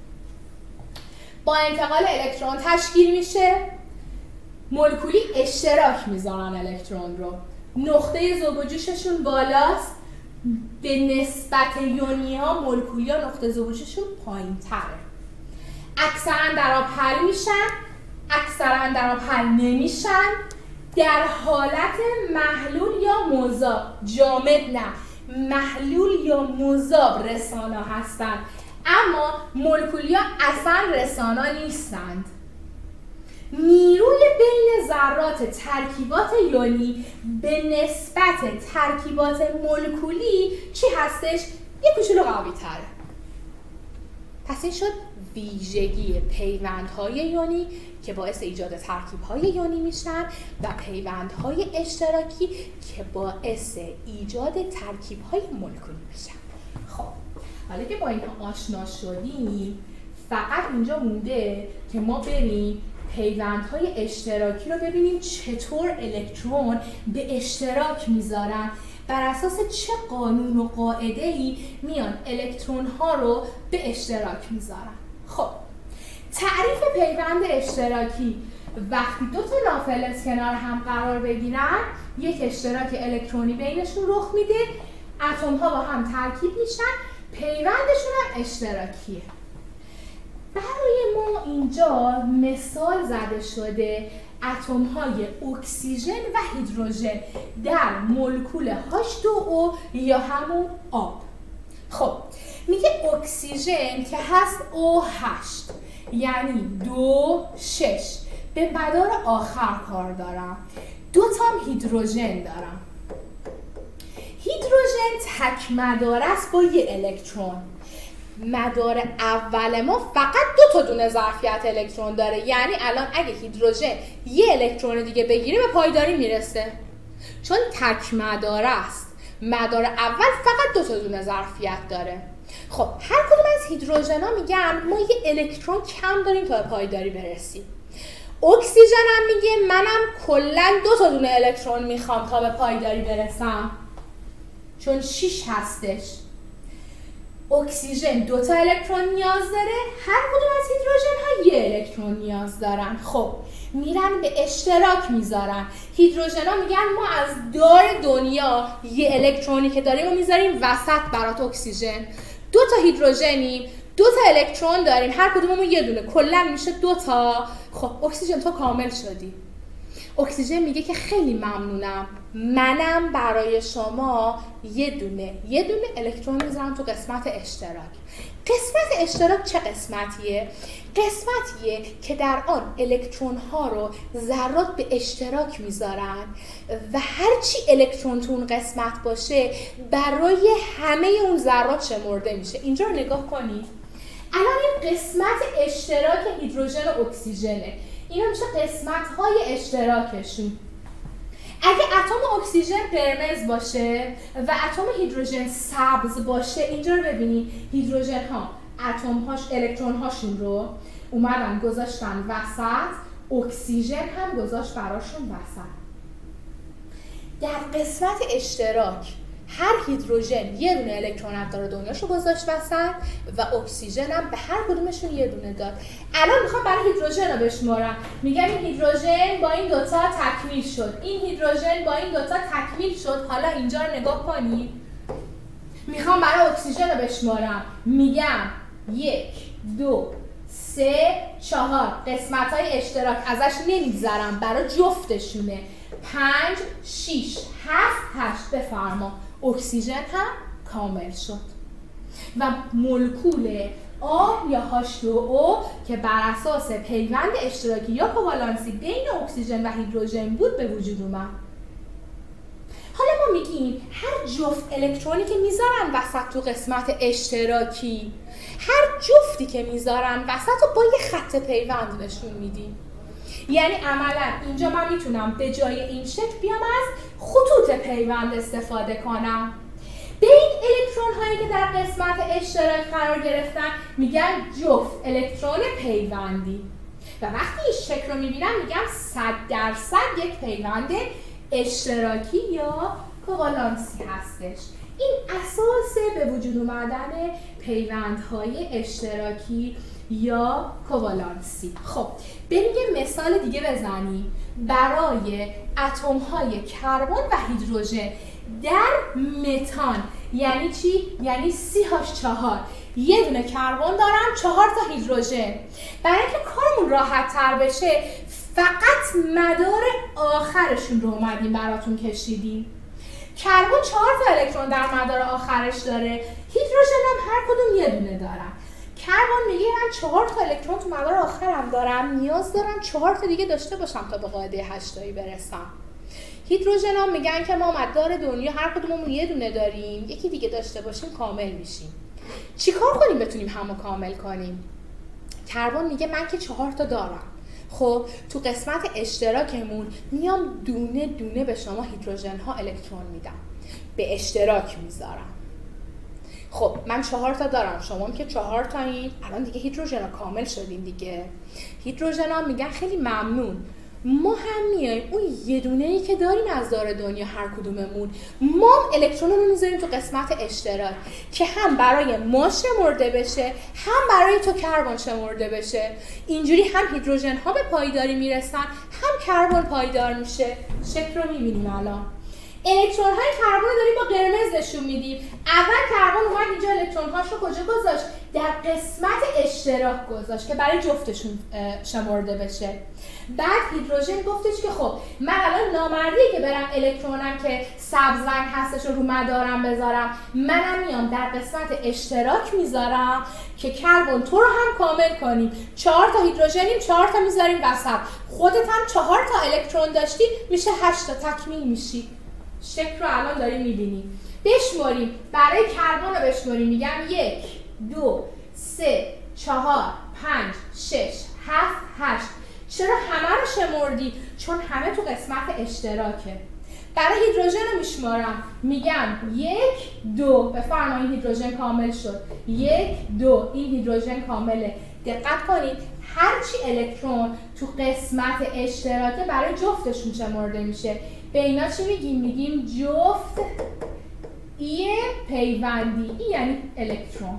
با انتقال الکترون تشکیل میشه، مولکولی اشتراک میذارن الکترون رو، نقطه ذوب و جوششون بالاست، به نسبت یونی ها مولکولی ها نقطه ذوب و جوششون پایین تره. اکثرا در آب حل میشن، اکثرا در آب حل نمیشن، در حالت محلول یا مذاب، جامد نه، محلول یا مذاب رسانا هستند، اما مولکولی ها اصلا رسانا نیستند. نیروی بین ذرات ترکیبات یونی به نسبت ترکیبات مولکولی چی هستش؟ یه کوچولو قوی تره. پس این شد ویژگی پیوندهای یونی که باعث ایجاد ترکیبهای یونی میشن و پیوندهای اشتراکی که باعث ایجاد ترکیبهای مولکولی میشن. خب حالا که با اینها آشنا شدیم، فقط اینجا مونده که ما بریم پیوندهای اشتراکی رو ببینیم چطور الکترون به اشتراک میذارن، بر اساس چه قانون و قاعده‌ای میان الکترون ها رو به اشتراک میذارن. خب تعریف پیوند اشتراکی، وقتی دو تا نافلز کنار هم قرار بگیرن یک اشتراک الکترونی بینشون رخ میده، اتم ها با هم ترکیب میشن، پیوندشون هم اشتراکیه. برای ما اینجا مثال زده شده اتم های اکسیژن و هیدروژن در مولکول هاچ دو او یا همون آب. خب میگه اکسیژن که هست او هشت، یعنی دو شش، به مدار آخر کار دارم. دو تا هیدروژن دارم. هیدروژن تک مدار است با یه الکترون. مدار اول ما فقط دو تا دونه ظرفیت الکترون داره، یعنی الان اگه هیدروژن یه الکترون دیگه بگیره به پایداری میرسه، چون تک مدار است. مدار اول فقط دو تا دونه ظرفیت داره. خب هر کدوم از هیدروژنا میگن ما یه الکترون کم داریم تا به پایداری برسیم. اکسیژن هم میگه منم کلا دو تا دونه الکترون میخوام تا به پایداری برسم، چون شش هستش. اکسیژن دو تا الکترون نیاز داره، هر کدوم از هیدروژن ها یه الکترون نیاز دارن. خب میرن به اشتراک میذارن. هیدروژن ها میگن ما از دار دنیا یه الکترونی که داریم و میذاریم وسط برات اکسیژن. دو تا هیدروژنیم، دو تا الکترون داریم، هر کدوممون یه دونه، کلا میشه دو تا. خب اکسیژن تو کامل شدی. اکسیژن میگه که خیلی ممنونم، منم برای شما یه دونه یه دونه الکترون میذارم تو قسمت اشتراک. قسمت اشتراک چه قسمتیه؟ قسمتیه که در آن الکترون ها رو ذرات به اشتراک میذارن و هرچی الکترون تو اون قسمت باشه برای همه اون ذرات شمرده میشه. اینجا رو نگاه کنید. الان این قسمت اشتراک هیدروژن و اکسیژنه. اینا میشه قسمت های اشتراکشون. اگه اتم اکسیژن قرمز باشه و اتم هیدروژن سبز باشه، اینجا رو ببینید، هیدروژن ها اتم هاش الکترون هاشون رو اومدن گذاشتن وسط، اکسیژن هم گذاشت براشون وسط. در قسمت اشتراک هر هیدروژن یه دونه الکترون ابدار دنیاشو گذاشت وسط و اکسیژن هم به هر کدومشون یه دونه داد. الان میخوام برای هیدروژن رو بشمارم. میگم این هیدروژن با این دوتا تکمیل شد، این هیدروژن با این دوتا تکمیل شد. حالا اینجا رو نگاه کنید. میخوام برای اکسیژن رو بشمارم. میگم یک، دو، سه، چهار. قسمت های اشتراک ازش نمیگذرم، برای جفتشونه. پنج، شیش، هفت، هشت. بفرما. اکسیژن هم کامل شد و مولکول آب یا هاچ دو او که بر اساس پیوند اشتراکی یا کوالانسی بین اکسیژن و هیدروژن بود به وجود اومد. حالا ما میگیم هر جفت الکترونی که میذارن وسط تو قسمت اشتراکی، هر جفتی که میذارن وسط رو با یه خط پیوند نشون میدیم. یعنی عملا اینجا من میتونم به جای این شکل بیام از خطوط پیوند استفاده کنم. به این الکترون هایی که در قسمت اشتراک قرار گرفتن میگن جفت الکترون پیوندی و وقتی این شکل رو میبینم میگم صد درصد یک پیوند اشتراکی یا کوالانسی هستش. این اساس به وجود اومدن پیوندهای اشتراکی یا کوالانسی. خب بریم یه مثال دیگه بزنیم برای اتم های کربن و هیدروژن در متان. یعنی چی؟ یعنی سی هاش چهار. یه دونه کربن دارم، چهار تا هیدروژن. برای اینکه کارمون راحت تر بشه فقط مدار آخرشون رو اومدیم براتون کشیدیم. کربن چهار تا الکترون در مدار آخرش داره، هیدروژن هم هر کدوم یه دونه دارن. کربن میگه من چهار تا الکترون تو مدار آخرم دارم، نیاز دارم چهار تا دیگه داشته باشم تا به قاعده هشتایی برسم. هیدروژن هم میگن که ما مدار دنیا هر کدوممون یه دونه داریم، یکی دیگه داشته باشیم کامل میشیم. چیکار کنیم بتونیم همو کامل کنیم؟ کربن میگه من که چهار تا دارم. خب تو قسمت اشتراکمون میام دونه دونه به شما هیدروژن ها الکترون میدم، به اشتراک میذارم. خب من چهار تا دارم، شما هم که چهار تا این، الان دیگه هیدروژن ها کامل شدیم دیگه. هیدروژن ها میگن خیلی ممنون، ما هم میایم اون یه دونه ای که داریم از دار دنیا هر کدوممون، ما هم الکترون رو میذاریم تو قسمت اشتراک که هم برای ما شمرده بشه هم برای تو کربن شمرده بشه. اینجوری هم هیدروژن ها به پایداری میرسن هم کربن پایدار میشه. شکل رو میبینیم الان. الکترون های کربن رو داریم با قرمز نشون میدیم. اول کربن اومد اینجا الکترون هاش رو کجا گذاشت؟ در قسمت اشتراک گذاشت که برای جفتشون شمرده بشه. بعد هیدروژن گفتش که خب من الان نامردیه که برم الکترونم که سبز رنگ هستش رو رو مدارم بذارم، منم میام در قسمت اشتراک میذارم که کربن تو رو هم کامل کنیم. چهار تا هیدروژنیم، چهار تا میذاریم وسط. خودت هم چهار تا الکترون داشتی، میشه هشت تا، تکمیل میشی. شکل رو الان داریم میبینیم. بشماریم، برای کربن رو بشماریم. میگم یک، دو، سه، چهار، پنج، شش، هفت، هشت. چرا همه رو شمردی؟ چون همه تو قسمت اشتراکه. برای هیدروژن رو میشمارم، میگم یک، دو. بفرما این هیدروژن کامل شد. یک، دو. این هیدروژن کامله. دقت کنید هرچی الکترون تو قسمت اشتراکه برای جفتشون شمرده میشه. به اینا چی میگیم؟ میگیم جفت ای پیوندی. ای یعنی الکترون.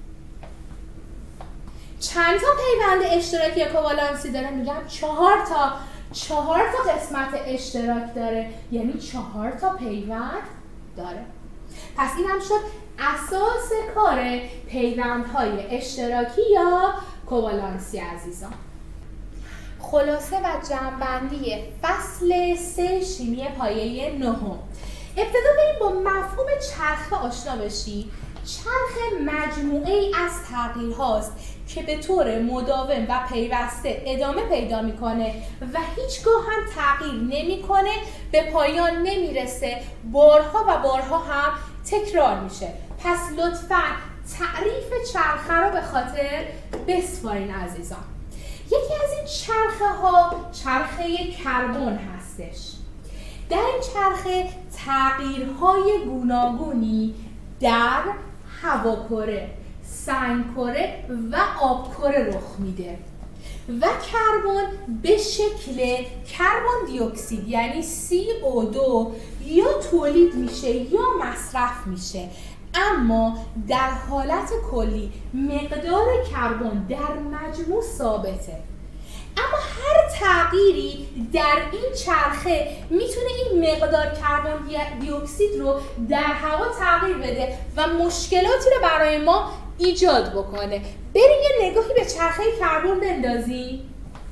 چند تا پیوند اشتراکی یا کوالانسی داره؟ میگم چهار تا. چهار تا قسمت اشتراک داره، یعنی چهار تا پیوند داره. پس این هم شد اساس کار پیوندهای اشتراکی یا کوالانسی عزیزان. خلاصه و جمع‌بندی فصل سه شیمی پایه نهم. ابتدا بریم با مفهوم چرخه آشنا بشیم. چرخه مجموعه ای از تغییر هاست که به طور مداوم و پیوسته ادامه پیدا میکنه و هیچگاه هم تغییر نمیکنه، به پایان نمیرسه، بارها و بارها هم تکرار میشه. پس لطفاً تعریف چرخه رو به خاطر بسپارین عزیزان. یکی از این چرخه ها چرخه کربن هستش. در این چرخه تغییرهای گوناگونی در هواکره، سنگکره و آبکره رخ میده و کربن به شکل کربن دی اکسید یعنی سی او دو یا تولید میشه یا مصرف میشه، اما در حالت کلی مقدار کربن در مجموع ثابته. اما هر تغییری در این چرخه میتونه این مقدار کربن دی اکسید رو در هوا تغییر بده و مشکلاتی رو برای ما ایجاد بکنه. بریم یه نگاهی به چرخه کربن بندازیم.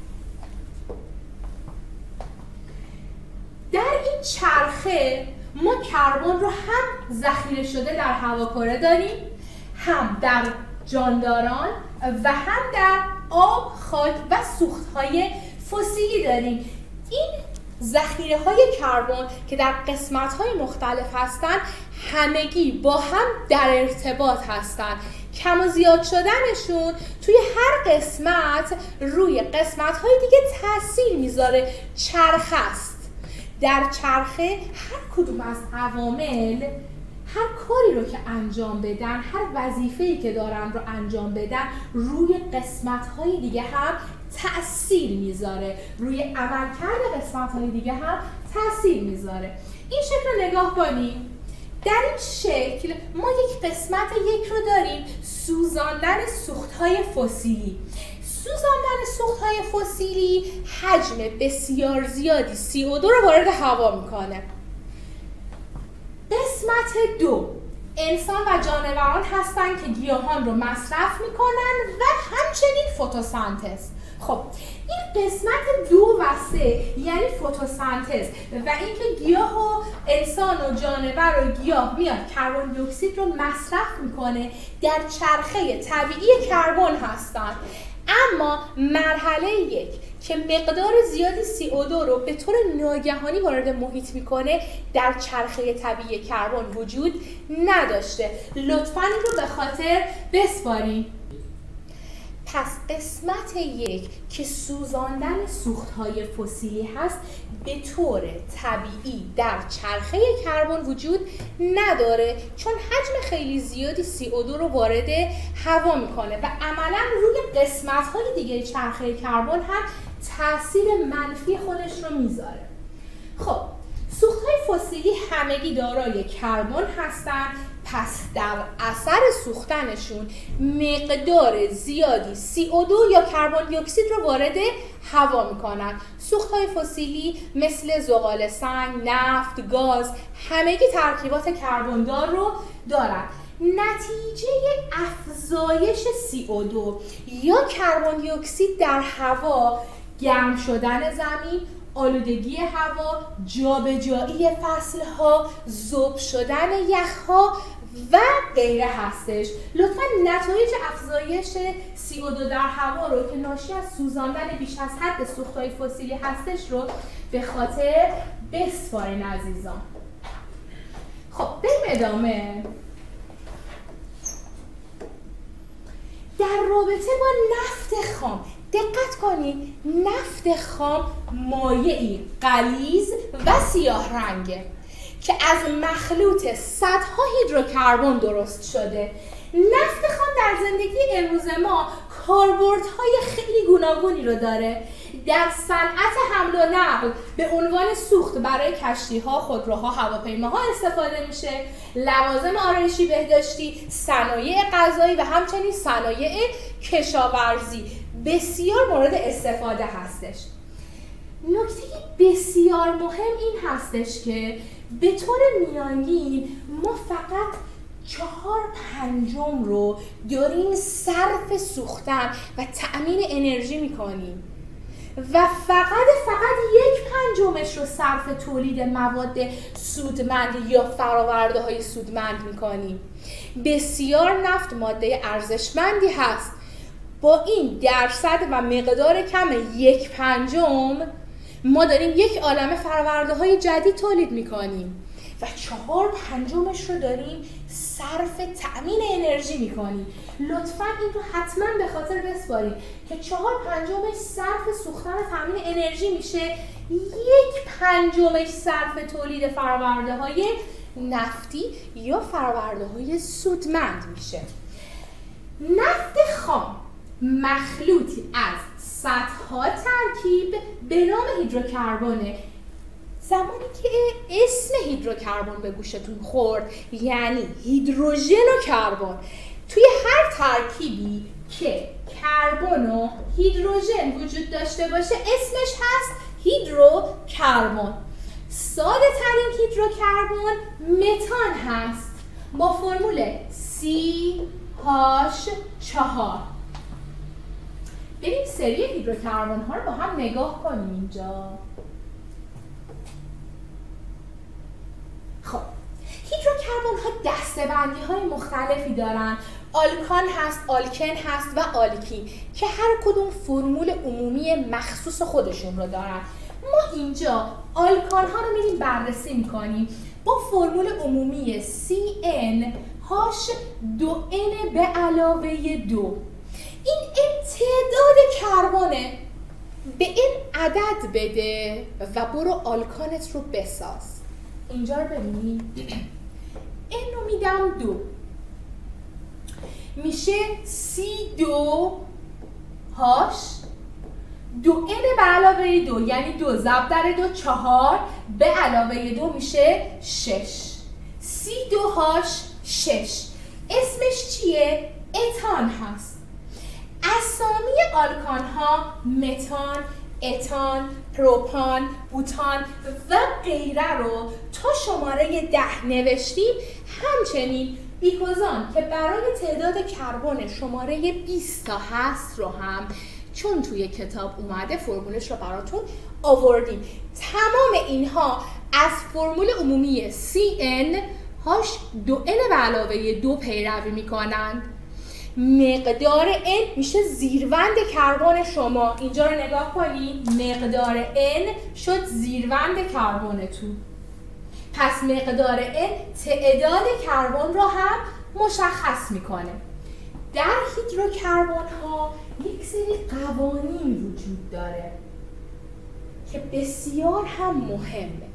در این چرخه ما کربن رو هم ذخیره شده در هواکره داریم، هم در جانداران و هم در آب، خاک و سوختهای فسیلی داریم. این ذخیره های کربن که در قسمت های مختلف هستند همگی با هم در ارتباط هستند. کم و زیاد شدنشون توی هر قسمت روی قسمت های دیگه تاثیر میذاره. چرخه است. در چرخه هر کدوم از عوامل هر کاری رو که انجام بدن، هر وظیفه‌ای که دارن رو انجام بدن، روی قسمت‌های دیگه هم تأثیر میذاره، روی عملکرد قسمت‌های دیگه هم تأثیر میذاره. این شکل رو نگاه کنیم. در این شکل ما یک قسمت یک رو داریم، سوزاندن سوخت‌های فسیلی. سوزاندن سوخت‌های فسیلی حجم بسیار زیادی سی او دو رو وارد هوا میکنه. قسمت دو، انسان و جانوران هستند که گیاهان رو مصرف میکنن و همچنین فتوسنتز. خب این قسمت دو و سه یعنی فتوسنتز و اینکه گیاه و انسان و جانور و گیاه میاد کربن دی اکسید رو مصرف میکنه، در چرخه طبیعی کربن هستند. اما مرحله یک که مقدار زیادی سی او دو رو به طور ناگهانی وارد محیط میکنه در چرخه طبیعی کربن وجود نداشته. لطفاً این رو به خاطر بسپارین. پس قسمت یک که سوزاندن سوختهای فسیلی هست به طور طبیعی در چرخه کربن وجود نداره، چون حجم خیلی زیادی سی او دو رو وارد هوا میکنه و عملا روی قسمت‌های دیگه چرخه کربن هم تاثیر منفی خودش رو میذاره. خب سوختهای فسیلی همگی دارای کربن هستن، پس در اثر سوختنشون مقدار زیادی سی او دو یا کربن دی اکسید رو وارد هوا میکنن. سوختهای فسیلی مثل زغال سنگ، نفت، گاز همگی ترکیبات کربندار رو دارن. نتیجه افزایش سی او دو یا کربن دی اکسید در هوا گرم شدن زمین، آلودگی هوا، جابجایی فصلها، ذوب شدن یخها و غیره هستش. لطفاً نتایج افزایش سی او دو در هوا رو که ناشی از سوزاندن بیش از حد سوختهای فسیلی هستش رو به خاطر بسپارین عزیزان. خب بریم ادامه. در رابطه با نفت خام دقت کنید، نفت خام مایعی غلیظ و سیاه رنگه که از مخلوط صدها هیدروکربن درست شده. نفت خام در زندگی امروز ما کاربردهای خیلی گوناگونی رو داره. در صنعت حمل و نقل به عنوان سوخت برای کشتی‌ها، خودروها، هواپیماها استفاده میشه. لوازم آرایشی، بهداشتی، صنایع غذایی و همچنین صنایع کشاورزی بسیار مورد استفاده هستش. نکته بسیار مهم این هستش که به طور میانگین ما فقط چهار پنجم رو داریم صرف سوختن و تأمین انرژی میکنیم. و فقط فقط یک پنجمش رو صرف تولید مواد سودمند یا فراورده های سودمند میکنیم. بسیار نفت ماده ارزشمندی هست. با این درصد و مقدار کم یک پنجم ما داریم یک عالمه فراورده های جدید تولید میکنیم و چهار پنجمش رو داریم صرف تأمین انرژی میکنیم. لطفاً این رو حتما به خاطر بسپارید که چهار پنجمش صرف سوختن تأمین انرژی میشه، یک پنجمش صرف تولید فراورده های نفتی یا فراورده های سودمند میشه. نفت خام مخلوطی از صدها ترکیب به نام هیدروکربونه. زمانی که اسم هیدروکربن به گوشتون خورد یعنی هیدروژن و کربن. توی هر ترکیبی که کربن و هیدروژن وجود داشته باشه اسمش هست هیدروکربن. ساده ترین هیدروکربن متان هست با فرمول سی هاش چهار. بریم سری هیدروکربن ها رو با هم نگاه کنیم اینجا. خب هیدروکربن ها دسته‌بندی های مختلفی دارن. آلکان هست، آلکن هست و آلکین که هر کدوم فرمول عمومی مخصوص خودشون رو دارن. ما اینجا آلکان ها رو میریم بررسی میکنیم با فرمول عمومی سی ان هاش دو ان به علاوه دو. این تعداد کربونه. به این عدد بده و برو آلکانت رو بساز. اینجا رو ببینید این رو میدم دو میشه سی دو هاش دو ان به علاوه دو یعنی دو ضرب در دو چهار به علاوه دو میشه شش. سی دو هاش شش. اسمش چیه؟ اتان هست. اسامی آلکان ها متان، اتان، پروپان، بوتان و غیره رو تا شماره ده نوشتیم. همچنین بیکوزان که برای تعداد کربن شماره بیست تا هست رو هم چون توی کتاب اومده فرمولش رو براتون آوردیم. تمام اینها از فرمول عمومی سی ان هاش دو ان به علاوه دو پیروی میکنند. مقدار N میشه زیروند کربن شما. اینجا رو نگاه کنید. مقدار N شد زیروند کربنتون. پس مقدار N تعداد کربن رو هم مشخص میکنه. در هیدروکربن ها یک سری قوانین وجود داره که بسیار هم مهمه.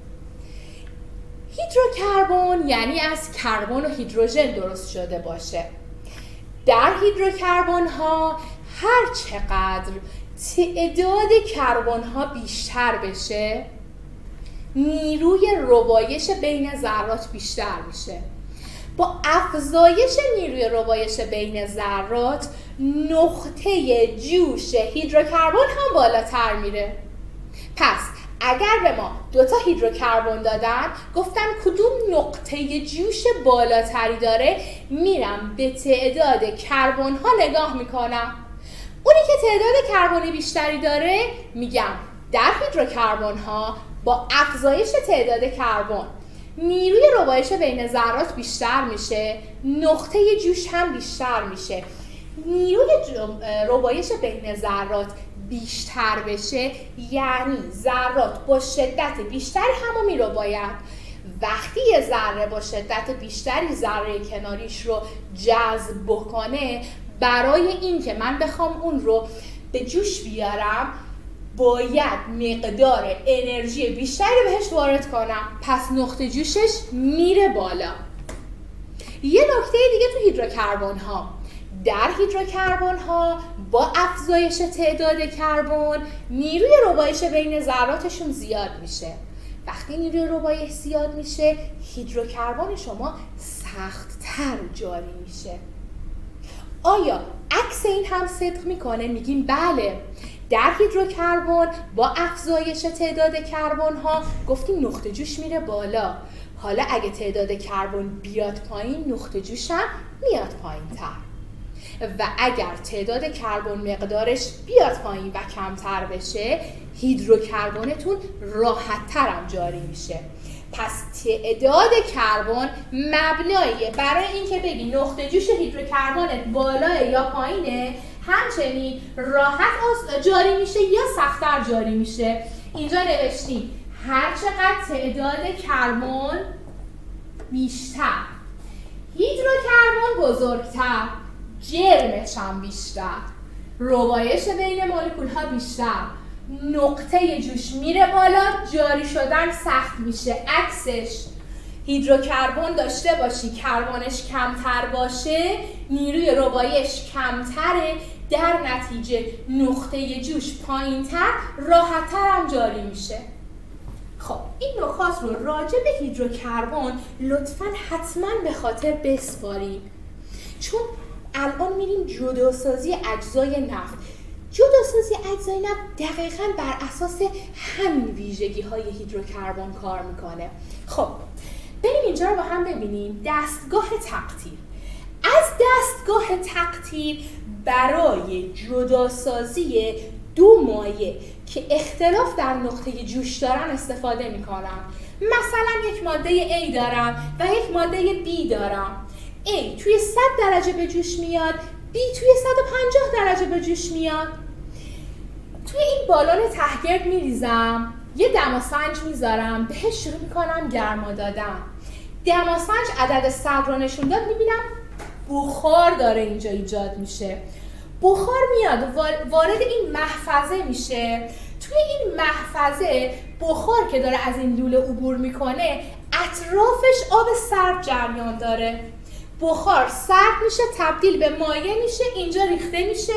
هیدروکربن یعنی از کربن و هیدروژن درست شده باشه. در هیدروکربن ها هر چقدر تعداد کربن ها بیشتر بشه نیروی ربایش بین ذرات بیشتر میشه. با افزایش نیروی ربایش بین ذرات نقطه جوش هیدروکربن هم بالاتر میره. پس اگر به ما دوتا هیدروکربن دادن گفتن کدوم نقطه جوش بالاتری داره، میرم به تعداد کربن ها نگاه میکنم. اونی که تعداد کربن بیشتری داره میگم در هیدروکربن ها با افزایش تعداد کربن نیروی ربایش بین ذرات بیشتر میشه، نقطه جوش هم بیشتر میشه. نیروی ربایش بین ذرات بیشتر بشه یعنی ذرات با شدت بیشتری همو میرباید. وقتی یه ذره با شدت بیشتری ذره کناریش رو جذب بکنه، برای اینکه من بخوام اون رو به جوش بیارم باید مقدار انرژی بیشتری بهش وارد کنم. پس نقطه جوشش میره بالا. یه نکته دیگه تو هیدروکربن ها، در هیدروکربن ها با افزایش تعداد کربن نیروی ربایش بین ذراتشون زیاد میشه. وقتی نیروی ربایش زیاد میشه هیدروکربن شما سخت‌تر جاری میشه. آیا عکس این هم صدق میکنه؟ میگیم بله. در هیدروکربن با افزایش تعداد کربن ها گفتیم نقطه جوش میره بالا. حالا اگه تعداد کربن بیاد پایین نقطه جوش هم میاد پایین تر. و اگر تعداد کربن مقدارش بیاد پایین و کمتر بشه، هیدروکربنتون راحت تر هم جاری میشه. پس تعداد کربن مبناییه برای اینکه بگی نقطه جوش هیدروکربنت بالاه یا پایینه، همچنین راحت جاری میشه یا سخت‌تر جاری میشه. اینجا نوشتیم هر چقدر تعداد کربن بیشتر، هیدروکربن بزرگتر، جرمش هم بیشتر، ربایش بین مولکول ها بیشتر، نقطه جوش میره بالا، جاری شدن سخت میشه. عکسش هیدروکربن داشته باشی کربنش کمتر باشه، نیروی ربایش کمتره، در نتیجه نقطه جوش پایینتر، راحت‌تر هم جاری میشه. خب این نکات رو راجع به هیدروکربن لطفاً حتما به خاطر بسپارید، چون الان میریم جداسازی اجزای نفت. جداسازی اجزای نفت دقیقاً بر اساس همین ویژگی های هیدروکربن کار میکنه. خب بریم اینجا رو با هم ببینیم. دستگاه تقطیر. از دستگاه تقطیر برای جداسازی دو مایع که اختلاف در نقطه جوش دارن استفاده میکنم. مثلا یک ماده A دارم و یک ماده B دارم. A توی صد درجه به جوش میاد، B توی صد و پنجاه درجه به جوش میاد. توی این بالون تهگرد میریزم، یه دماسنج میذارم، بهش شروع میکنم گرما دادن. دماسنج عدد صد رو نشون داد، میبینم بخار داره اینجا ایجاد میشه. بخار میاد وارد این محفظه میشه. توی این محفظه بخار که داره از این لوله عبور میکنه، اطرافش آب سرد جریان داره. بخار سرد میشه، تبدیل به مایع میشه، اینجا ریخته میشه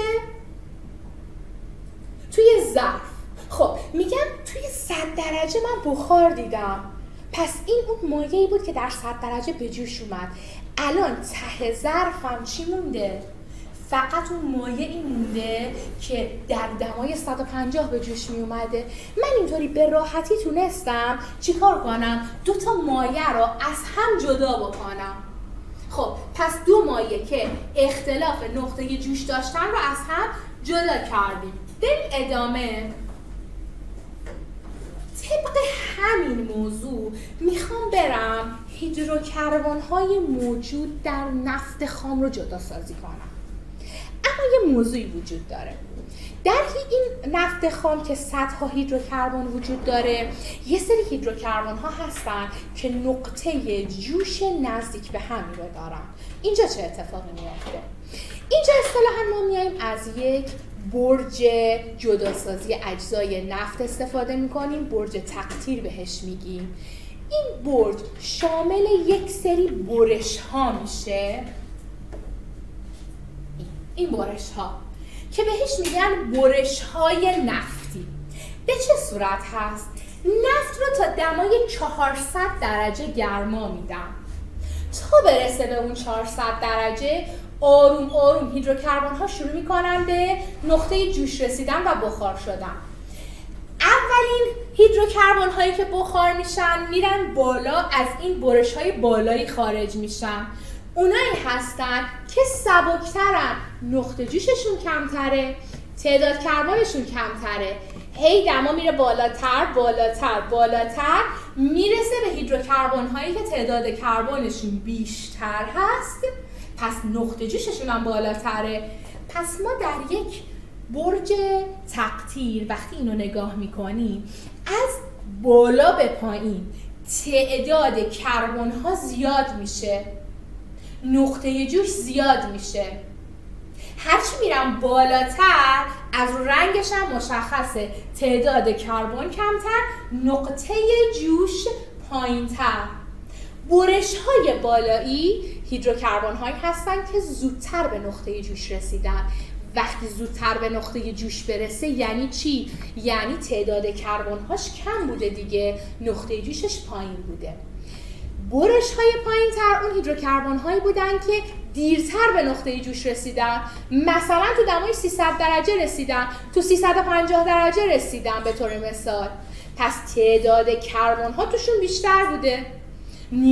توی ظرف. خب میگم توی صد درجه من بخار دیدم، پس این اون مایعی بود که در صد درجه به جوش اومد. الان ته ظرفم چی مونده؟ فقط اون مایعی مونده که در دمای صد و پنجاه به جوش می اومده. من اینطوری به راحتی تونستم چیکار کنم؟ دو تا مایع رو از هم جدا بکنم. خب پس دو مایع که اختلاف نقطه جوش داشتن رو از هم جدا کردیم. بریم ادامه. طبق همین موضوع میخوام برم هیدروکربن های موجود در نفت خام رو جدا سازی کنم. اما یه موضوعی وجود داره. در این نفت خام که صدها هیدروکربن وجود داره، یه سری هیدروکربن ها هستن که نقطه جوش نزدیک به همین رو دارن. اینجا چه اتفاقی میفته؟ اینجا اصطلاحاً ما میایم از یک برج جداسازی اجزای نفت استفاده میکنیم، برج تقطیر بهش میگیم. این برج شامل یک سری برش ها میشه، این برش ها که بهش میگن برش های نفتی. به چه صورت هست؟ نفت رو تا دمای چهارصد درجه گرما میدم. تا برسه به اون چهارصد درجه، آروم آروم هیدروکربن ها شروع میکنن به نقطه جوش رسیدن و بخار شدن. اولین هیدروکربن هایی که بخار میشن میرن بالا، از این برش های بالایی خارج میشن. اونایی هستن که سبکترن، نقطه جوششون کمتره، تعداد کربنشون کمتره، هی دما میره بالاتر بالاتر بالاتر، میرسه به هیدروکربن هایی که تعداد کربنشون بیشتر هست، پس نقطه جوششون هم بالاتره. پس ما در یک برج تقطیر وقتی اینو نگاه میکنیم، از بالا به پایین تعداد کربن ها زیاد میشه، نقطه جوش زیاد میشه. هرچی میرم بالاتر، از رنگش هم مشخصه، تعداد کربن کمتر، نقطه جوش پایینتر. برش های بالایی هیدروکربن هایی هستن که زودتر به نقطه جوش رسیدن. وقتی زودتر به نقطه جوش برسه یعنی چی؟ یعنی تعداد کربن هاش کم بوده دیگه، نقطه جوشش پایین بوده. برش های پایین تر اون هیدروکربن هایی بودن که دیرتر به نقطه جوش رسیدن، مثلا تو دمای سیصد درجه رسیدن، تو سیصد و پنجاه درجه رسیدن به طور مثال. پس تعداد کربن ها توشون بیشتر بوده، نیروی ربایش بیشتر، نقطه جوش بالاتر.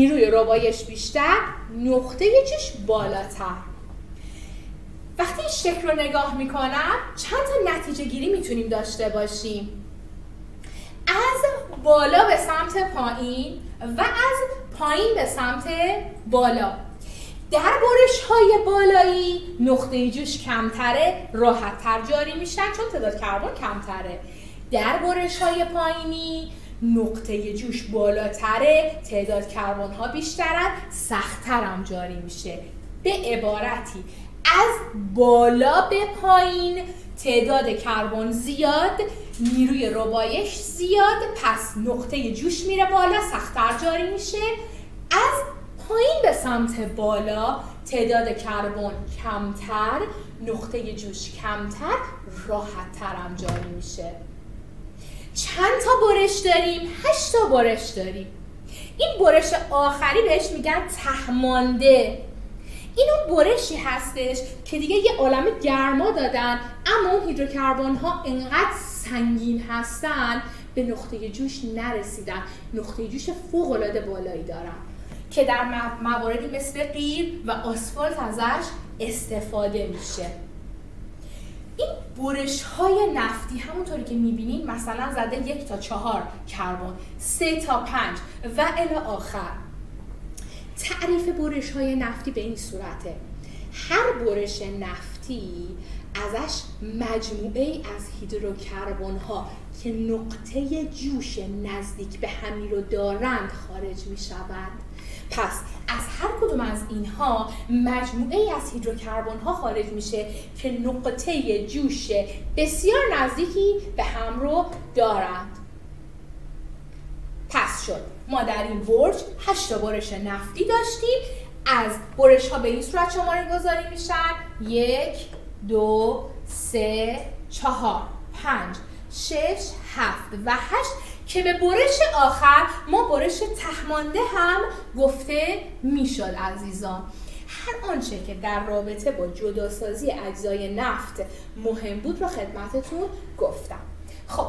وقتی این شکل رو نگاه میکنم چند تا نتیجه گیری میتونیم داشته باشیم. از بالا به سمت پایین و از پایین به سمت بالا. در برش های بالایی نقطه جوش کمتره، راحت تر جاری میشن چون تعداد کربن کمتره. در برش های پایینی نقطه جوش بالاتره، تعداد کربن ها بیشترن، سخت‌تر هم جاری میشه. به عبارتی از بالا به پایین تعداد کربن زیاد، نیروی ربایش زیاد، پس نقطه جوش میره بالا، سخت‌تر جاری میشه. از پایین به سمت بالا تعداد کربن کمتر، نقطه جوش کمتر، راحت‌تر هم جاری میشه. چند تا برش داریم؟ هشت تا برش داریم. این برش آخری بهش میگن تهمانده. این اون برشی هستش که دیگه یه عالمه گرما دادن، اما اون هیدروکربن ها انقدر سنگین هستن به نقطه جوش نرسیدن، نقطه جوش فوق العاده بالایی دارن که در مواردی مثل قیر و آسفالت ازش استفاده میشه. این برش های نفتی همونطوری که میبینید مثلا زده یک تا چهار کربن، سه تا پنج و الی آخر. تعریف برش های نفتی به این صورته: هر برش نفتی ازش مجموعه از هیدروکربن ها که نقطه جوش نزدیک به همی رو دارند خارج می شود. پس از هر کدوم از اینها مجموعه از هیدروکربن ها خارج میشه که نقطه جوش بسیار نزدیکی به هم رو دارند. پس شد ما در این برج هشت تا برش نفتی داشتیم. از برش ها به این صورت شماره گذاری میشن: یک، دو، سه، چهار، پنج، شش، هفت و هشت که به برش آخر ما برش تهمانده هم گفته میشد. عزیزان، هر آنچه که در رابطه با جداسازی اجزای نفت مهم بود رو خدمتتون گفتم. خب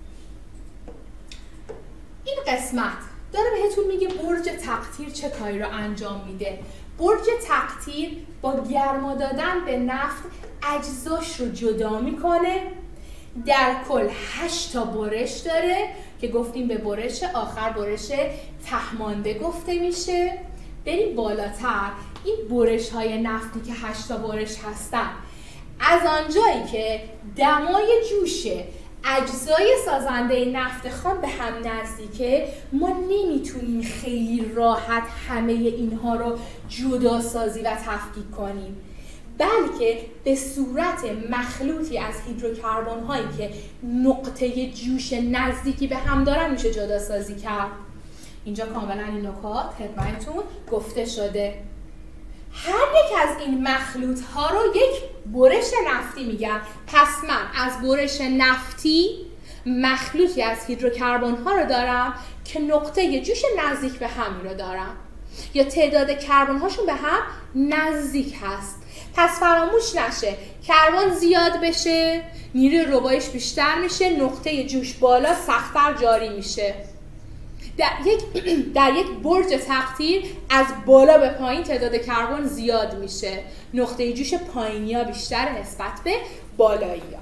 این قسمت داره بهتون میگه برج تقطیر چه کاری رو انجام میده. برج تقطیر با گرما دادن به نفت اجزاش رو جدا میکنه. در کل هشت تا برش داره که گفتیم به برش آخر برش تهمانده گفته میشه. بریم بالاتر. این برش های نفتی که هشت تا برش هستن، از آنجایی که دمای جوش اجزای سازنده نفت خام به هم نزدیکه، ما نمیتونیم خیلی راحت همه اینها رو جدا سازی و تفکیک کنیم، بلکه به صورت مخلوطی از هیدروکربن هایی که نقطه جوش نزدیکی به هم دارن میشه جدا سازی کرد. اینجا کاملا این نکات خدمتتون گفته شده. هر یک از این مخلوط ها رو یک برش نفتی میگن. پس من از برش نفتی مخلوطی از هیدروکربن ها رو دارم که نقطه جوش نزدیک به هم رو دارم یا تعداد کربن هاشون به هم نزدیک هست. پس فراموش نشه کربن زیاد بشه، نیروی ربایش بیشتر میشه، نقطه جوش بالا، سخت‌تر جاری میشه. در یک در یک برج تقطیر از بالا به پایین تعداد کربن زیاد میشه، نقطه جوش پایینیا بیشتر نسبت به بالاییا.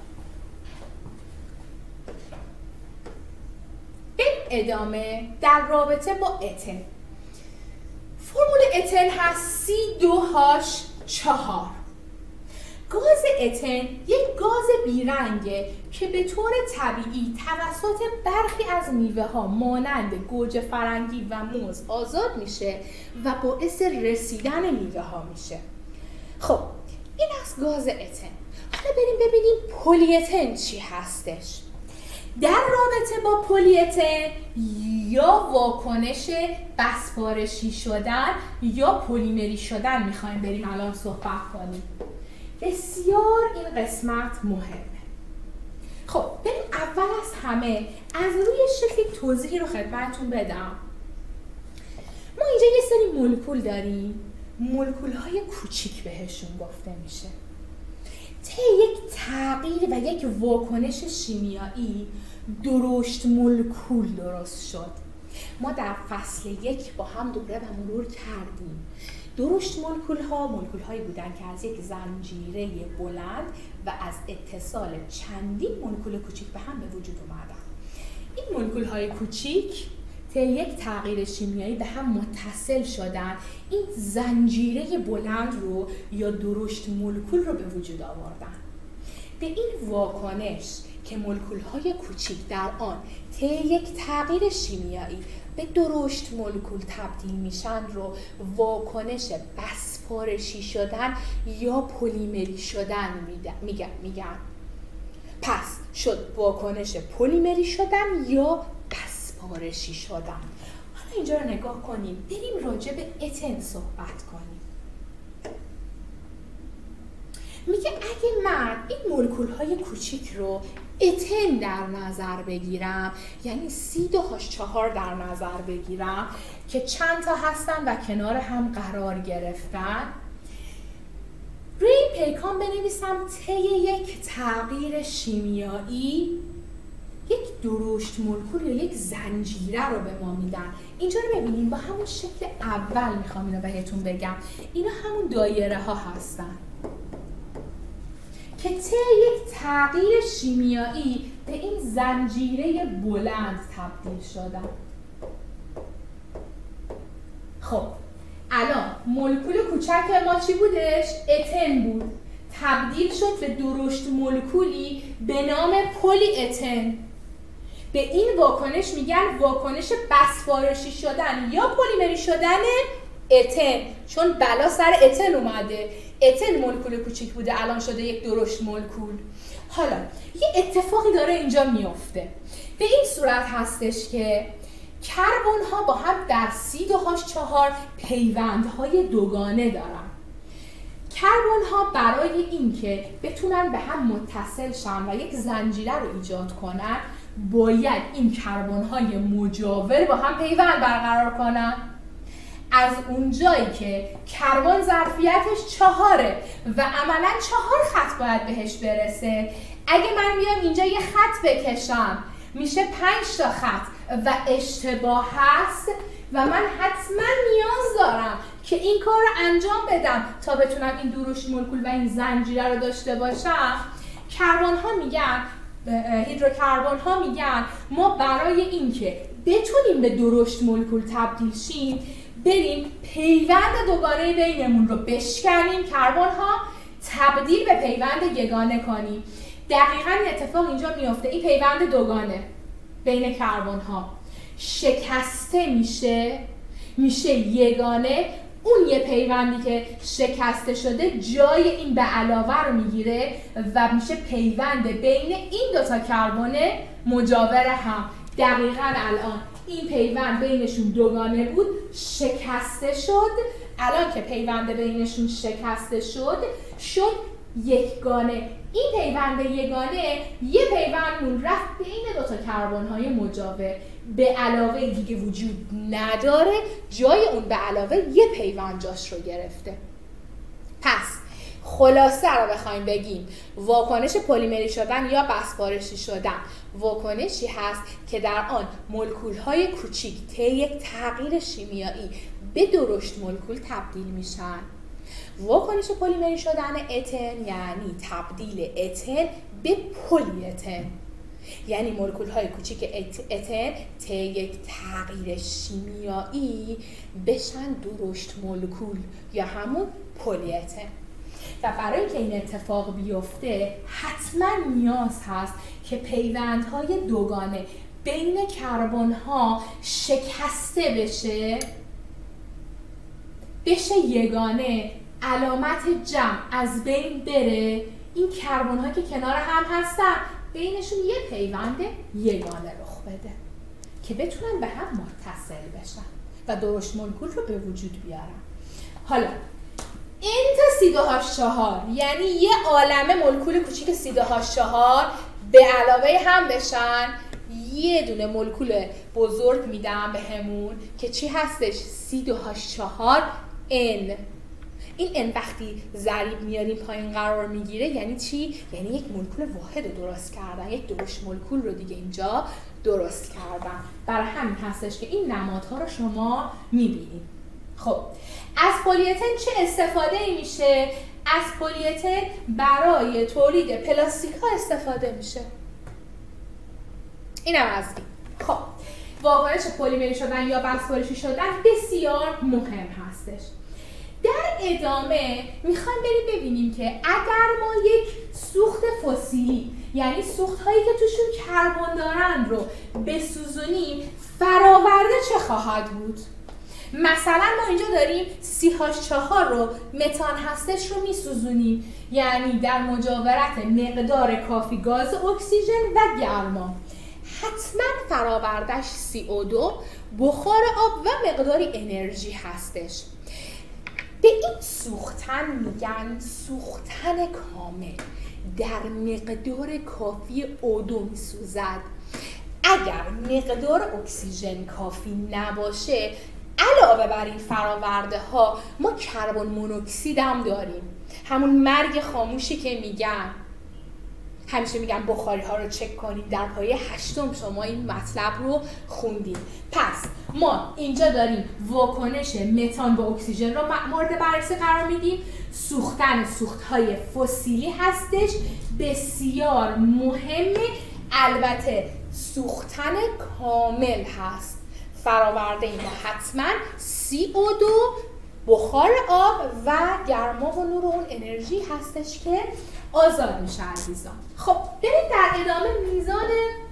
به ادامه در رابطه با اتن، فرمول اتن هست سی دو هاش چهار. گاز اتن یک گاز بیرنگه که به طور طبیعی توسط برخی از میوه ها مانند گوجه فرنگی و موز آزاد میشه و باعث رسیدن میوه ها میشه. خب این از گاز اتن. حالا بریم ببینیم پلی اتن چی هستش. در رابطه با پلی اتن یا واکنش بسپارشی شدن یا پلیمری شدن میخوایم بریم الان صحبت کنیم. بسیار این قسمت مهمه. خب بریم اول از همه از روی شکل توضیحی رو خدمتتون بدم. ما اینجا یه سری مولکول داریم، مولکول های کوچیک بهشون گفته میشه. طی یک تغییر و یک واکنش شیمیایی درشت مولکول درست شد. ما در فصل یک با هم دوره و مرور کردیم. درشت مولکول ها مولکول هایی بودن که از یک زنجیره بلند و از اتصال چندین مولکول کوچیک به هم به وجود اومدن. این مولکول های کوچیک طی یک تغییر شیمیایی به هم متصل شدن، این زنجیره بلند رو یا درشت مولکول رو به وجود آوردن. به این واکنش که مولکول های کوچیک در آن طی یک تغییر شیمیایی به درشت مولکول تبدیل میشن رو واکنش بسپارشی شدن یا پلیمری شدن میگن. میگن. پس شد واکنش پلیمری شدن یا بسپارشی شدن. حالا اینجا رو نگاه کنیم، بریم راجع به اتن صحبت کنیم. میگه اگه من این مولکول های کوچیک رو اتن در نظر بگیرم، یعنی سی دو هاش چهار در نظر بگیرم که چند تا هستن و کنار هم قرار گرفتن، روی این پیکان بنویسم طی یک تغییر شیمیایی یک درشت مولکول یا یک زنجیره رو به ما میدن. اینجا رو ببینیم، با همون شکل اول میخوام اینو بهتون بگم، اینا همون دایره ها هستن که طی یک تغییر شیمیایی به این زنجیره بلند تبدیل شدن. خب الان مولکول کوچک ما چی بودش؟ اتن بود. تبدیل شد به درشت مولکولی به نام پلی اتن. به این واکنش میگن واکنش بسپارشی شدن یا پلیمری شدن اتن، چون بلا سر اتن اومده. اتن مولکول کوچیک بوده، الان شده یک درشت مولکول. حالا یه اتفاقی داره اینجا میفته. به این صورت هستش که کربن ها با هم در سی دو هاش چهار پیوندهای دوگانه دارن. کربن ها برای اینکه بتونن به هم متصل شن و یک زنجیره رو ایجاد کنن، باید این کربن های مجاور با هم پیوند برقرار کنن. از اونجایی که کربن ظرفیتش چهاره و عملا چهار خط باید بهش برسه، اگه من بیام اینجا یه خط بکشم میشه پنج تا خط و اشتباه هست و من حتما نیاز دارم که این کار رو انجام بدم تا بتونم این درشت مولکول و این زنجیره رو داشته باشم. کربن ها میگن، هیدروکربن ها میگن ما برای اینکه بتونیم به درشت مولکول تبدیل شیم بریم پیوند دوگانه بینمون رو بشکنیم، کربن ها تبدیل به پیوند یگانه کنیم. دقیقاً این اتفاق اینجا میفته. این پیوند دوگانه بین کربن ها شکسته میشه میشه یگانه. اون یه پیوندی که شکسته شده جای این به علاوه رو میگیره و میشه پیوند بین این دوتا کربن مجاور هم. دقیقاً الان این پیوند بینشون دوگانه بود، شکسته شد. الان که پیوند بینشون شکسته شد شد یکگانه. این پیوند یگانه یه پیوند رفت بین دوتا کربن های مجاور، به علاوه دیگه وجود نداره، جای اون به علاوه یه پیوند جاش رو گرفته. پس خلاصه رو بخوایم بگیم، واکنش پلیمری شدن یا بسپارشی شدن واکنشی هست که در آن مولکول های کوچیک طی یک تغییر شیمیایی به درشت مولکول تبدیل میشن. واکنش پلیمری شدن اتن یعنی تبدیل اتن به پلی اتن، یعنی مولکول های کوچیک اتن طی یک تغییر شیمیایی بشن درشت مولکول یا همون پلی اتن. و برای اینکه این اتفاق بیفته حتما نیاز هست که پیوندهای دوگانه بین کربن ها شکسته بشه بشه یگانه، علامت جمع از بین بره، این کربن ها که کنار هم هستن بینشون یه پیوند یگانه رخ بده که بتونن به هم متصل بشن و درشت مولکول رو به وجود بیارن. حالا این تا سی دو هاش چهار یعنی یه عالمه مولکول کوچیک سی دو هاش چهار به علاوه هم بشن، یه دونه مولکول بزرگ میدم به همون که چی هستش؟ سی دو هاش چهار ان. این ان وقتی ضریب میاریم پایین قرار میگیره یعنی چی؟ یعنی یک مولکول واحد رو درست کردن، یک درشت مولکول رو دیگه اینجا درست کردم. برای همین هستش که این نمادها رو شما میبینید. خب از پلی‌اتن چه استفاده میشه؟ از پلی‌اتن برای تولید پلاستیک ها استفاده میشه. اینم از این. خب واکنش پلیمری شدن یا بسپارشی شدن بسیار مهم هستش. در ادامه میخوایم بریم ببینیم که اگر ما یک سوخت فسیلی، یعنی سوخت هایی که توشون کربن دارن رو بسوزونیم، فراورده چه خواهد بود؟ مثلا ما اینجا داریم سی هاش چهار رو متان هستش رو میسوزونیم، یعنی در مجاورت مقدار کافی گاز اکسیژن و گرما. حتما فراوردش سی او دو، بخار آب و مقداری انرژی هستش. به این سوختن میگن سوختن کامل، در مقدار کافی او دو میسوزد. اگر مقدار اکسیژن کافی نباشه، علاوه بر این فراورده ها ما کربن مونوکسید هم داریم، همون مرگ خاموشی که میگن. همیشه میگن بخاری ها رو چک کنید، در پایه هشتم شما این مطلب رو خوندید. پس ما اینجا داریم واکنش متان با اکسیژن رو مورد بررسی قرار میدیم. سوختن سوخت های فسیلی هستش، بسیار مهمه. البته سوختن کامل هست. فراورده این حتما سی او دو، بخار آب و گرما و نور و اون انرژی هستش که آزاد میشه عزیزان. خب بریم در ادامه میزان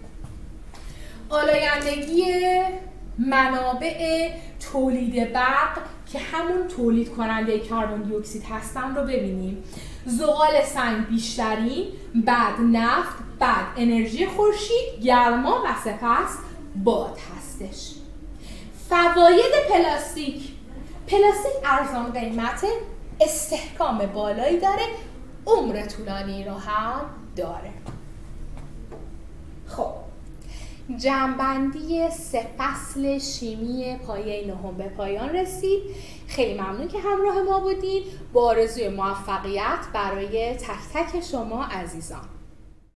آلایندگی منابع تولید برق که همون تولید کننده کربن دی اکسید هستن رو ببینیم. زغال سنگ بیشترین، بعد نفت، بعد انرژی خورشید، گرما و سپس باد هستش. فواید پلاستیک: پلاستیک ارزان قیمته، استحکام بالایی داره، عمر طولانی رو هم داره. خب جمع‌بندی سه فصل شیمی پایه نهم به پایان رسید. خیلی ممنون که همراه ما بودید. با آرزوی موفقیت برای تک تک شما عزیزان.